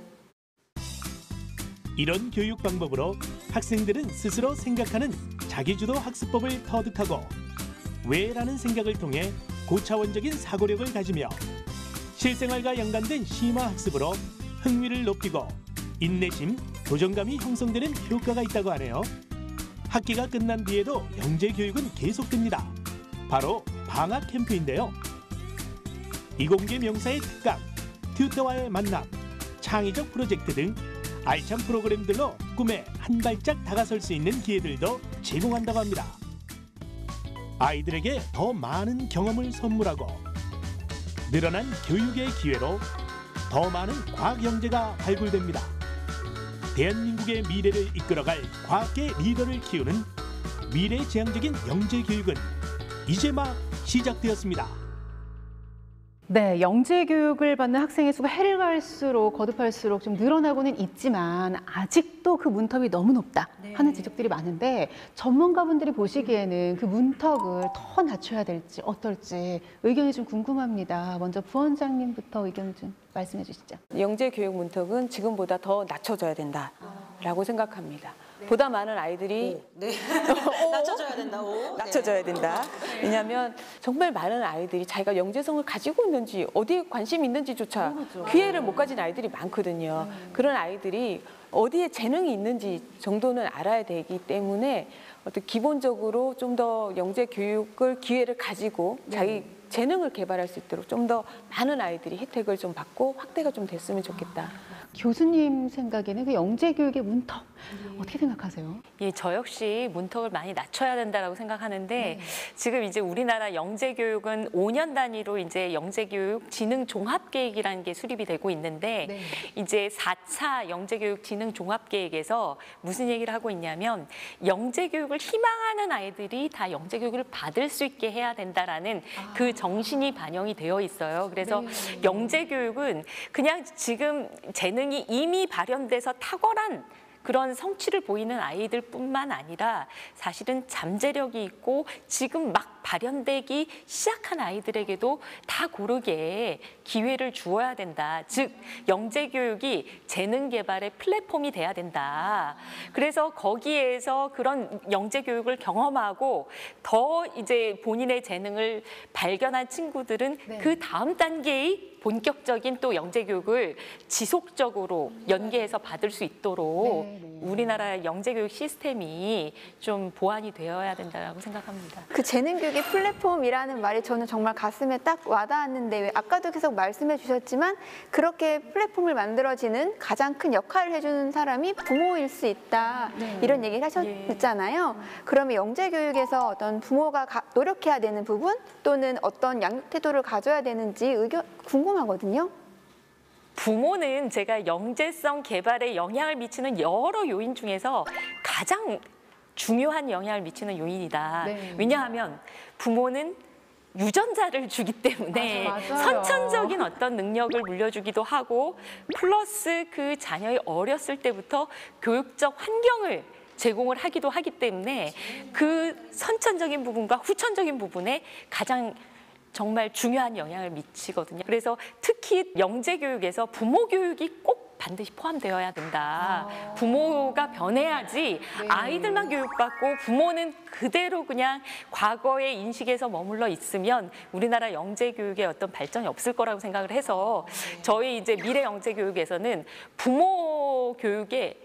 이런 교육 방법으로 학생들은 스스로 생각하는 자기주도 학습법을 터득하고 왜라는 생각을 통해 고차원적인 사고력을 가지며 실생활과 연관된 심화 학습으로 흥미를 높이고 인내심, 도전감이 형성되는 효과가 있다고 하네요. 학기가 끝난 뒤에도 영재 교육은 계속됩니다. 바로 방학 캠프인데요. 이공계 명사의 특강, 튜터와의 만남, 창의적 프로젝트 등 알찬 프로그램들로 꿈에 한 발짝 다가설 수 있는 기회들도 제공한다고 합니다. 아이들에게 더 많은 경험을 선물하고 늘어난 교육의 기회로 더 많은 과학 영재가 발굴됩니다. 대한민국의 미래를 이끌어갈 과학계 리더를 키우는 미래지향적인 영재 교육은 이제 막 시작되었습니다. 네, 영재 교육을 받는 학생의 수가 해를 갈수록 거듭할수록 좀 늘어나고는 있지만 아직도 그 문턱이 너무 높다 하는 지적들이 많은데 전문가분들이 보시기에는 그 문턱을 더 낮춰야 될지 어떨지 의견이 좀 궁금합니다. 먼저 부원장님부터 의견 좀 말씀해 주시죠. 영재 교육 문턱은 지금보다 더 낮춰져야 된다라고 생각합니다. 보다 많은 아이들이 네. 낮춰줘야 된다. 오. 낮춰져야 된다. 왜냐하면 정말 많은 아이들이 자기가 영재성을 가지고 있는지 어디에 관심이 있는지조차 기회를 못 가진 아이들이 많거든요. 그런 아이들이 어디에 재능이 있는지 정도는 알아야 되기 때문에 어떤 기본적으로 좀 더 영재 교육을 기회를 가지고 자기 재능을 개발할 수 있도록 좀 더 많은 아이들이 혜택을 좀 받고 확대가 좀 됐으면 좋겠다. 교수님 생각에는 그 영재 교육의 문턱 어떻게 생각하세요? 예, 저 역시 문턱을 많이 낮춰야 된다라고 생각하는데 네. 지금 이제 우리나라 영재 교육은 오 년 단위로 이제 영재 교육 지능 종합 계획이라는 게 수립이 되고 있는데 네. 이제 사 차 영재 교육 지능 종합 계획에서 무슨 얘기를 하고 있냐면 영재 교육을 희망하는 아이들이 다 영재 교육을 받을 수 있게 해야 된다라는 아. 그 정신이 반영이 되어 있어요. 그래서 네. 영재 교육은 그냥 지금 재능이 이미 발현돼서 탁월한 그런 성취를 보이는 아이들뿐만 아니라 사실은 잠재력이 있고 지금 막 발현되기 시작한 아이들에게도 다 고르게 기회를 주어야 된다. 즉 영재 교육이 재능 개발의 플랫폼이 돼야 된다. 그래서 거기에서 그런 영재 교육을 경험하고 더 이제 본인의 재능을 발견한 친구들은 네. 그 다음 단계의 본격적인 또 영재 교육을 지속적으로 연계해서 받을 수 있도록 네, 네. 우리나라 영재 교육 시스템이 좀 보완이 되어야 된다고 생각합니다. 그 재능 교육의 플랫폼이라는 말이 저는 정말 가슴에 딱 와닿았는데 왜 아까도 계속 말씀해 주셨지만 그렇게 플랫폼을 만들어지는 가장 큰 역할을 해주는 사람이 부모일 수 있다 네. 이런 얘기를 하셨잖아요. 예. 그러면 영재 교육에서 어떤 부모가 가, 노력해야 되는 부분 또는 어떤 양육 태도를 가져야 되는지 의견 궁금하거든요. 부모는 제가 영재성 개발에 영향을 미치는 여러 요인 중에서 가장 중요한 영향을 미치는 요인이다. 네. 왜냐하면 부모는 유전자를 주기 때문에 맞아, 맞아요. 선천적인 어떤 능력을 물려주기도 하고 플러스 그 자녀의 어렸을 때부터 교육적 환경을 제공을 하기도 하기 때문에 그 선천적인 부분과 후천적인 부분에 가장 정말 중요한 영향을 미치거든요. 그래서 특히 영재 교육에서 부모 교육이 꼭 반드시 포함되어야 된다. 부모가 변해야지 네. 아이들만 교육받고 부모는 그대로 그냥 과거의 인식에서 머물러 있으면 우리나라 영재 교육의 어떤 발전이 없을 거라고 생각을 해서 저희 이제 미래 영재 교육에서는 부모 교육에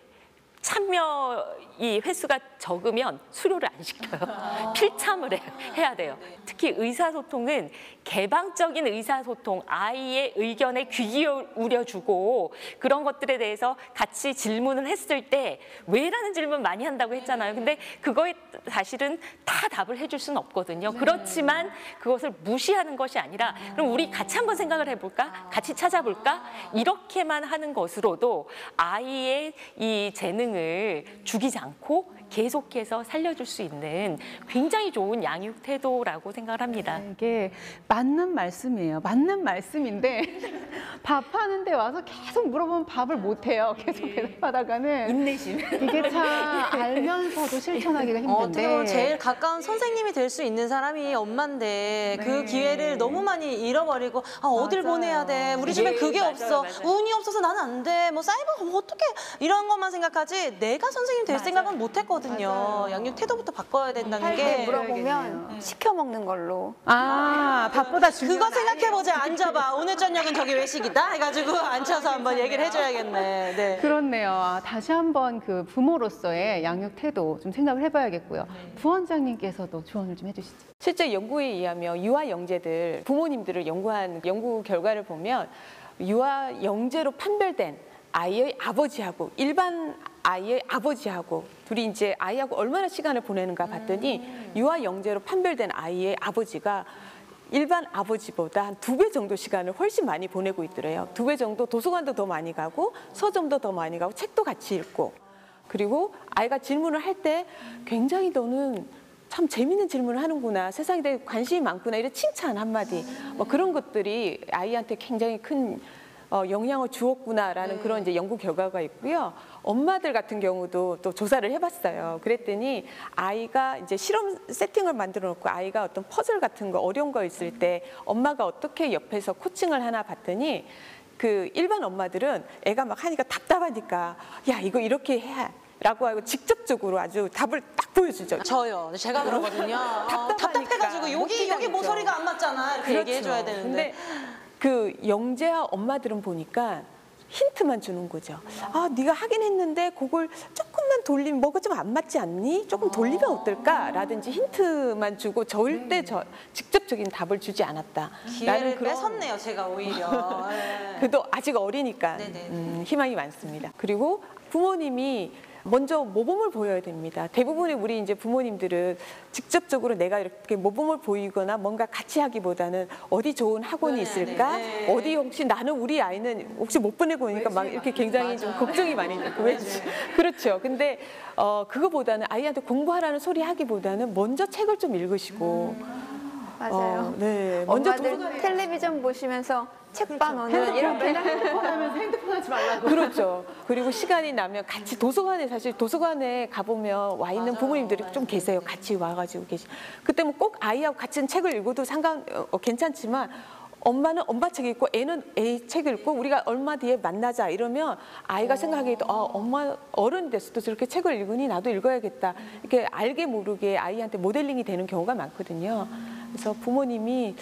참여 이 횟수가 적으면 수료를 안 시켜요. 필참을 해, 해야 돼요. 특히 의사소통은 개방적인 의사소통, 아이의 의견에 귀 기울여주고 그런 것들에 대해서 같이 질문을 했을 때 왜라는 질문 많이 한다고 했잖아요. 근데 그거에 사실은 다 답을 해줄 수는 없거든요. 그렇지만 그것을 무시하는 것이 아니라 그럼 우리 같이 한번 생각을 해볼까? 같이 찾아볼까? 이렇게만 하는 것으로도 아이의 이 재능을 죽이지 않고 계속해서 살려줄 수 있는 굉장히 좋은 양육 태도라고 생각을 합니다. 이게 맞는 말씀이에요. 맞는 말씀인데 밥하는데 와서 계속 물어보면 밥을 못해요. 계속 대답하다가는 인내심. 이게 참 알면서도 실천하기가 힘든데. 어떻게 보면 제일 가까운 선생님이 될 수 있는 사람이 엄마인데 그 네. 기회를 너무 많이 잃어버리고 아 어딜 맞아요. 보내야 돼. 우리 집에 네, 그게 맞아요, 없어. 맞아요. 운이 없어서 나는 안 돼. 뭐 사이버가 뭐 어떻게 이런 것만 생각하지 내가 선생님 될 맞아요. 생각은 못 했거든요. 양육 태도부터 바꿔야 된다는 할 때 게 물어보면 시켜 먹는 걸로. 아, 밥보다 중요한 그거 생각해보자. 앉아봐. 오늘 저녁은 저기 외식이다 해가지고 앉혀서 한번 얘기를 해줘야겠네. 네. 그렇네요. 아, 다시 한번 그 부모로서의 양육 태도 좀 생각을 해봐야겠고요. 부원장님께서도 조언을 좀 해주시죠. 실제 연구에 의하면 유아 영재들 부모님들을 연구한 연구 결과를 보면 유아 영재로 판별된 아이의 아버지하고 일반 아이의 아버지하고 둘이 이제 아이하고 얼마나 시간을 보내는가 봤더니 유아 영재로 판별된 아이의 아버지가 일반 아버지보다 한 두 배 정도 시간을 훨씬 많이 보내고 있더래요. 두 배 정도 도서관도 더 많이 가고 서점도 더 많이 가고 책도 같이 읽고 그리고 아이가 질문을 할 때 굉장히 너는 참 재밌는 질문을 하는구나. 세상에 대해 관심이 많구나. 이런 칭찬 한마디. 뭐 그런 것들이 아이한테 굉장히 큰 어, 영향을 주었구나라는 네. 그런 이제 연구 결과가 있고요. 엄마들 같은 경우도 또 조사를 해봤어요. 그랬더니 아이가 이제 실험 세팅을 만들어 놓고 아이가 어떤 퍼즐 같은 거 어려운 거 있을 때 엄마가 어떻게 옆에서 코칭을 하나 봤더니 그 일반 엄마들은 애가 막 하니까 답답하니까 야 이거 이렇게 해. 라고 하고 직접적으로 아주 답을 딱 보여주죠. 저요. 제가 그러거든요. 어, 답답해가지고 여기 여기 모서리가 안 맞잖아. 이렇게 그렇죠. 얘기해줘야 되는데. 근데 그 영재와 엄마들은 보니까 힌트만 주는 거죠. 아, 네가 하긴 했는데 그걸 조금만 돌리면 뭐가 좀 안 맞지 않니? 조금 돌리면 어떨까?라든지 힌트만 주고 절대 저 직접적인 답을 주지 않았다. 기회를 뺏었네요, 제가 오히려. 네. 그래도 아직 어리니까 음, 희망이 많습니다. 그리고 부모님이 먼저 모범을 보여야 됩니다. 대부분의 우리 이제 부모님들은 직접적으로 내가 이렇게 모범을 보이거나 뭔가 같이 하기보다는 어디 좋은 학원이 네, 있을까? 네, 네. 어디 혹시 나는 우리 아이는 혹시 못 보내고 오니까 막 이렇게 굉장히 좀 걱정이 많이 되고 왜 그렇죠. 근데 어 그거보다는 아이한테 공부하라는 소리 하기보다는 먼저 책을 좀 읽으시고 맞아요. 어, 네. 먼저 엄마들 도서관에 텔레비전 보시면서 책방어는 이렇게 핸드폰 하면서 핸드폰 하지 말라고. 그렇죠. 그리고 시간이 나면 같이 도서관에 사실 도서관에 가보면 와 있는 부모님들이 좀 계세요. 같이 와가지고 계시. 그때 뭐 꼭 아이하고 같은 책을 읽어도 상관 어, 괜찮지만 엄마는 엄마 책 읽고 애는 애 책 읽고 우리가 얼마 뒤에 만나자 이러면 아이가 생각하기에도 아, 엄마 어른이 됐어도 저렇게 책을 읽으니 나도 읽어야겠다. 이렇게 알게 모르게 아이한테 모델링이 되는 경우가 많거든요. 그래서 부모님이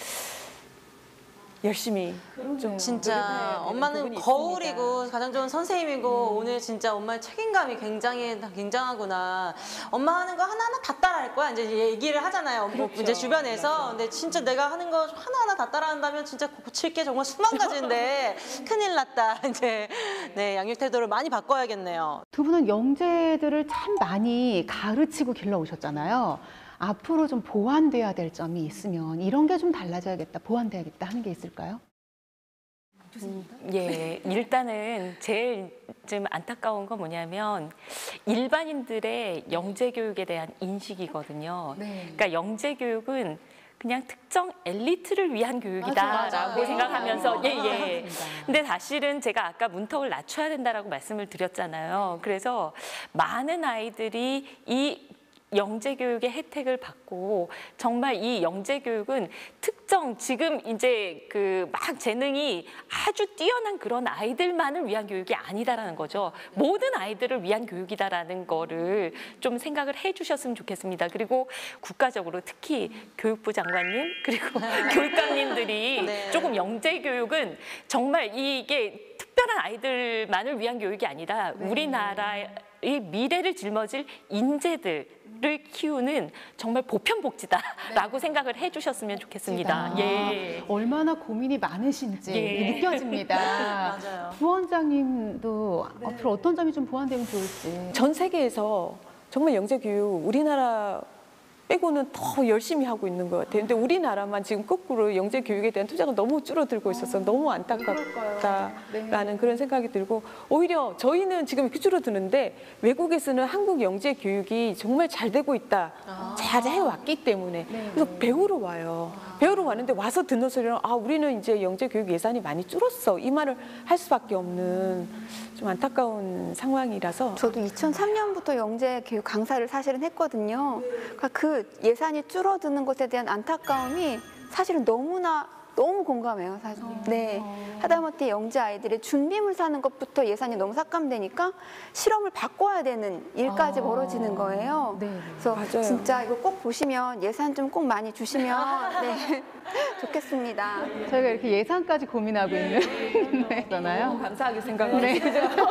열심히 좀 진짜 엄마는 거울이고 가장 좋은 선생님이고 오늘 진짜 엄마의 책임감이 굉장히 굉장하구나. 엄마 하는 거 하나하나 다 따라할 거야. 이제 얘기를 하잖아요. 뭐 이제 주변에서. 근데 진짜 내가 하는 거 하나하나 다 따라한다면 진짜 고칠 게 정말 수만 가지인데 큰일 났다. 이제 네, 양육 태도를 많이 바꿔야겠네요. 두 분은 영재들을 참 많이 가르치고 길러오셨잖아요. 앞으로 좀 보완돼야 될 점이 있으면 이런 게 좀 달라져야겠다, 보완돼야겠다 하는 게 있을까요? 음, 예, 일단은 제일 좀 안타까운 건 뭐냐면 일반인들의 영재 교육에 대한 인식이거든요. 네. 그러니까 영재 교육은 그냥 특정 엘리트를 위한 교육이다라고 맞아, 맞아. 생각하면서 네. 예예. 근데 사실은 제가 아까 문턱을 낮춰야 된다라고 말씀을 드렸잖아요. 그래서 많은 아이들이 이 영재 교육의 혜택을 받고 정말 이 영재 교육은 특정 지금 이제 그 막 재능이 아주 뛰어난 그런 아이들만을 위한 교육이 아니다라는 거죠. 모든 아이들을 위한 교육이다라는 거를 좀 생각을 해주셨으면 좋겠습니다. 그리고 국가적으로 특히 교육부 장관님 그리고 교육감님들이 네. 조금 영재 교육은 정말 이게 특별한 아이들만을 위한 교육이 아니라 우리나라의 미래를 짊어질 인재들 를 키우는 정말 보편복지다라고 네. 생각을 해주셨으면 좋겠습니다. 예. 얼마나 고민이 많으신지 예. 느껴집니다. 맞아요. 부원장님도 네. 앞으로 어떤 점이 좀 보완되면 좋을지. 전 세계에서 정말 영재 교육 우리나라 빼고는 더 열심히 하고 있는 것 같아요. 근데 우리나라만 지금 거꾸로 영재 교육에 대한 투자가 너무 줄어들고 있어서 너무 안타깝다라는 그런 생각이 들고 오히려 저희는 지금 이렇게 줄어드는데 외국에서는 한국 영재 교육이 정말 잘 되고 있다. 잘 해왔기 때문에. 그래서 배우러 와요. 배우러 왔는데 와서 듣는 소리는 아 우리는 이제 영재 교육 예산이 많이 줄었어. 이 말을 할 수밖에 없는 좀 안타까운 상황이라서. 저도 이천삼 년부터 영재 교육 강사를 사실은 했거든요. 그러니까 그 예산이 줄어드는 것에 대한 안타까움이 사실은 너무나 너무 공감해요, 사실. 네. 하다못해 영재 아이들의 준비물 사는 것부터 예산이 너무 삭감되니까 실험을 바꿔야 되는 일까지 아. 벌어지는 거예요. 네. 그래서 맞아요. 진짜 이거 꼭 보시면 예산 좀 꼭 많이 주시면 네. 좋겠습니다. 저희가 이렇게 예산까지 고민하고 있는 거잖아요. 감사하게 생각하고 네.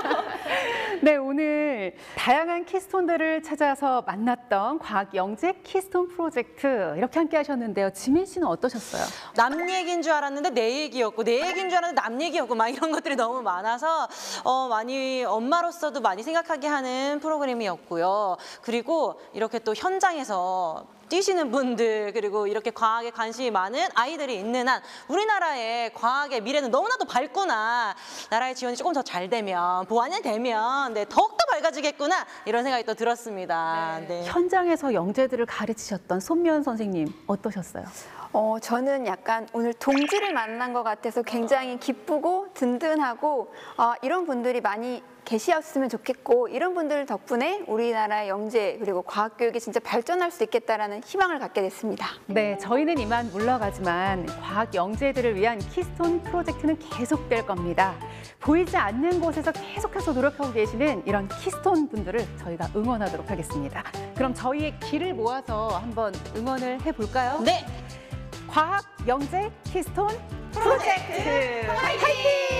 네, 오늘 다양한 키스톤들을 찾아서 만났던 과학 영재 키스톤 프로젝트 이렇게 함께 하셨는데요. 지민 씨는 어떠셨어요? 남 얘기인 줄 알았는데 내 얘기였고 내 얘기인 줄 알았는데 남 얘기였고 막 이런 것들이 너무 많아서 어, 많이 엄마로서도 많이 생각하게 하는 프로그램이었고요. 그리고 이렇게 또 현장에서 뛰시는 분들 그리고 이렇게 과학에 관심이 많은 아이들이 있는 한 우리나라의 과학의 미래는 너무나도 밝구나. 나라의 지원이 조금 더 잘 되면 보완이 되면 네, 더욱더 밝아지겠구나 이런 생각이 또 들었습니다. 네. 현장에서 영재들을 가르치셨던 손미연 선생님 어떠셨어요? 어, 저는 약간 오늘 동지를 만난 것 같아서 굉장히 기쁘고 든든하고 어, 이런 분들이 많이 계시었으면 좋겠고 이런 분들 덕분에 우리나라의 영재 그리고 과학교육이 진짜 발전할 수 있겠다라는 희망을 갖게 됐습니다. 네, 저희는 이만 물러가지만 과학 영재들을 위한 키스톤 프로젝트는 계속될 겁니다. 보이지 않는 곳에서 계속해서 노력하고 계시는 이런 키스톤 분들을 저희가 응원하도록 하겠습니다. 그럼 저희의 길을 모아서 한번 응원을 해볼까요? 네. 과학 영재 키스톤 프로젝트 화이팅!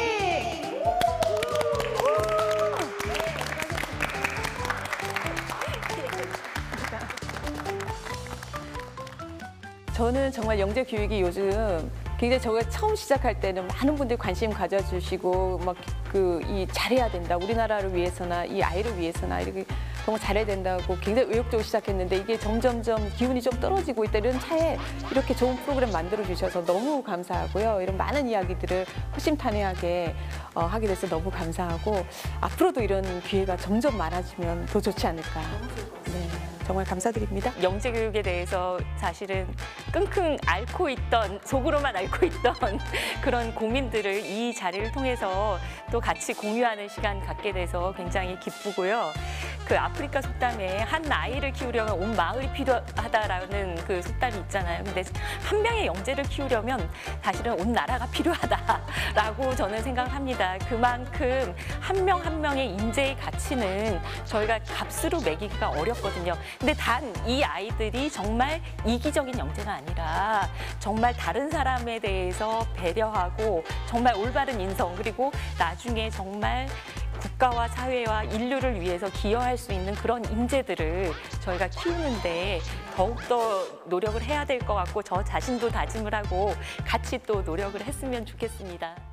저는 정말 영재 교육이 요즘 굉장히 저가 처음 시작할 때는 많은 분들이 관심 가져주시고 막 그 이 잘해야 된다 우리나라를 위해서나 이 아이를 위해서나 이렇게 정말 잘해야 된다고 굉장히 의욕적으로 시작했는데 이게 점점점 기운이 좀 떨어지고 있다 이런 차에 이렇게 좋은 프로그램 만들어 주셔서 너무 감사하고요. 이런 많은 이야기들을 호심탄회하게 어, 하게 돼서 너무 감사하고 앞으로도 이런 기회가 점점 많아지면 더 좋지 않을까. 네. 정말 감사드립니다. 영재 교육에 대해서 사실은 끙끙 앓고 있던, 속으로만 앓고 있던 그런 고민들을 이 자리를 통해서 또 같이 공유하는 시간 갖게 돼서 굉장히 기쁘고요. 그 아프리카 속담에 한 아이를 키우려면 온 마을이 필요하다라는 그 속담이 있잖아요. 근데 한 명의 영재를 키우려면 사실은 온 나라가 필요하다라고 저는 생각을 합니다. 그만큼 한 명 한 명의 인재의 가치는 저희가 값으로 매기기가 어렵거든요. 근데 단 이 아이들이 정말 이기적인 영재가 아니라 정말 다른 사람에 대해서 배려하고 정말 올바른 인성 그리고 나중에 정말 국가와 사회와 인류를 위해서 기여할 수 있는 그런 인재들을 저희가 키우는데 더욱더 노력을 해야 될 것 같고 저 자신도 다짐을 하고 같이 또 노력을 했으면 좋겠습니다.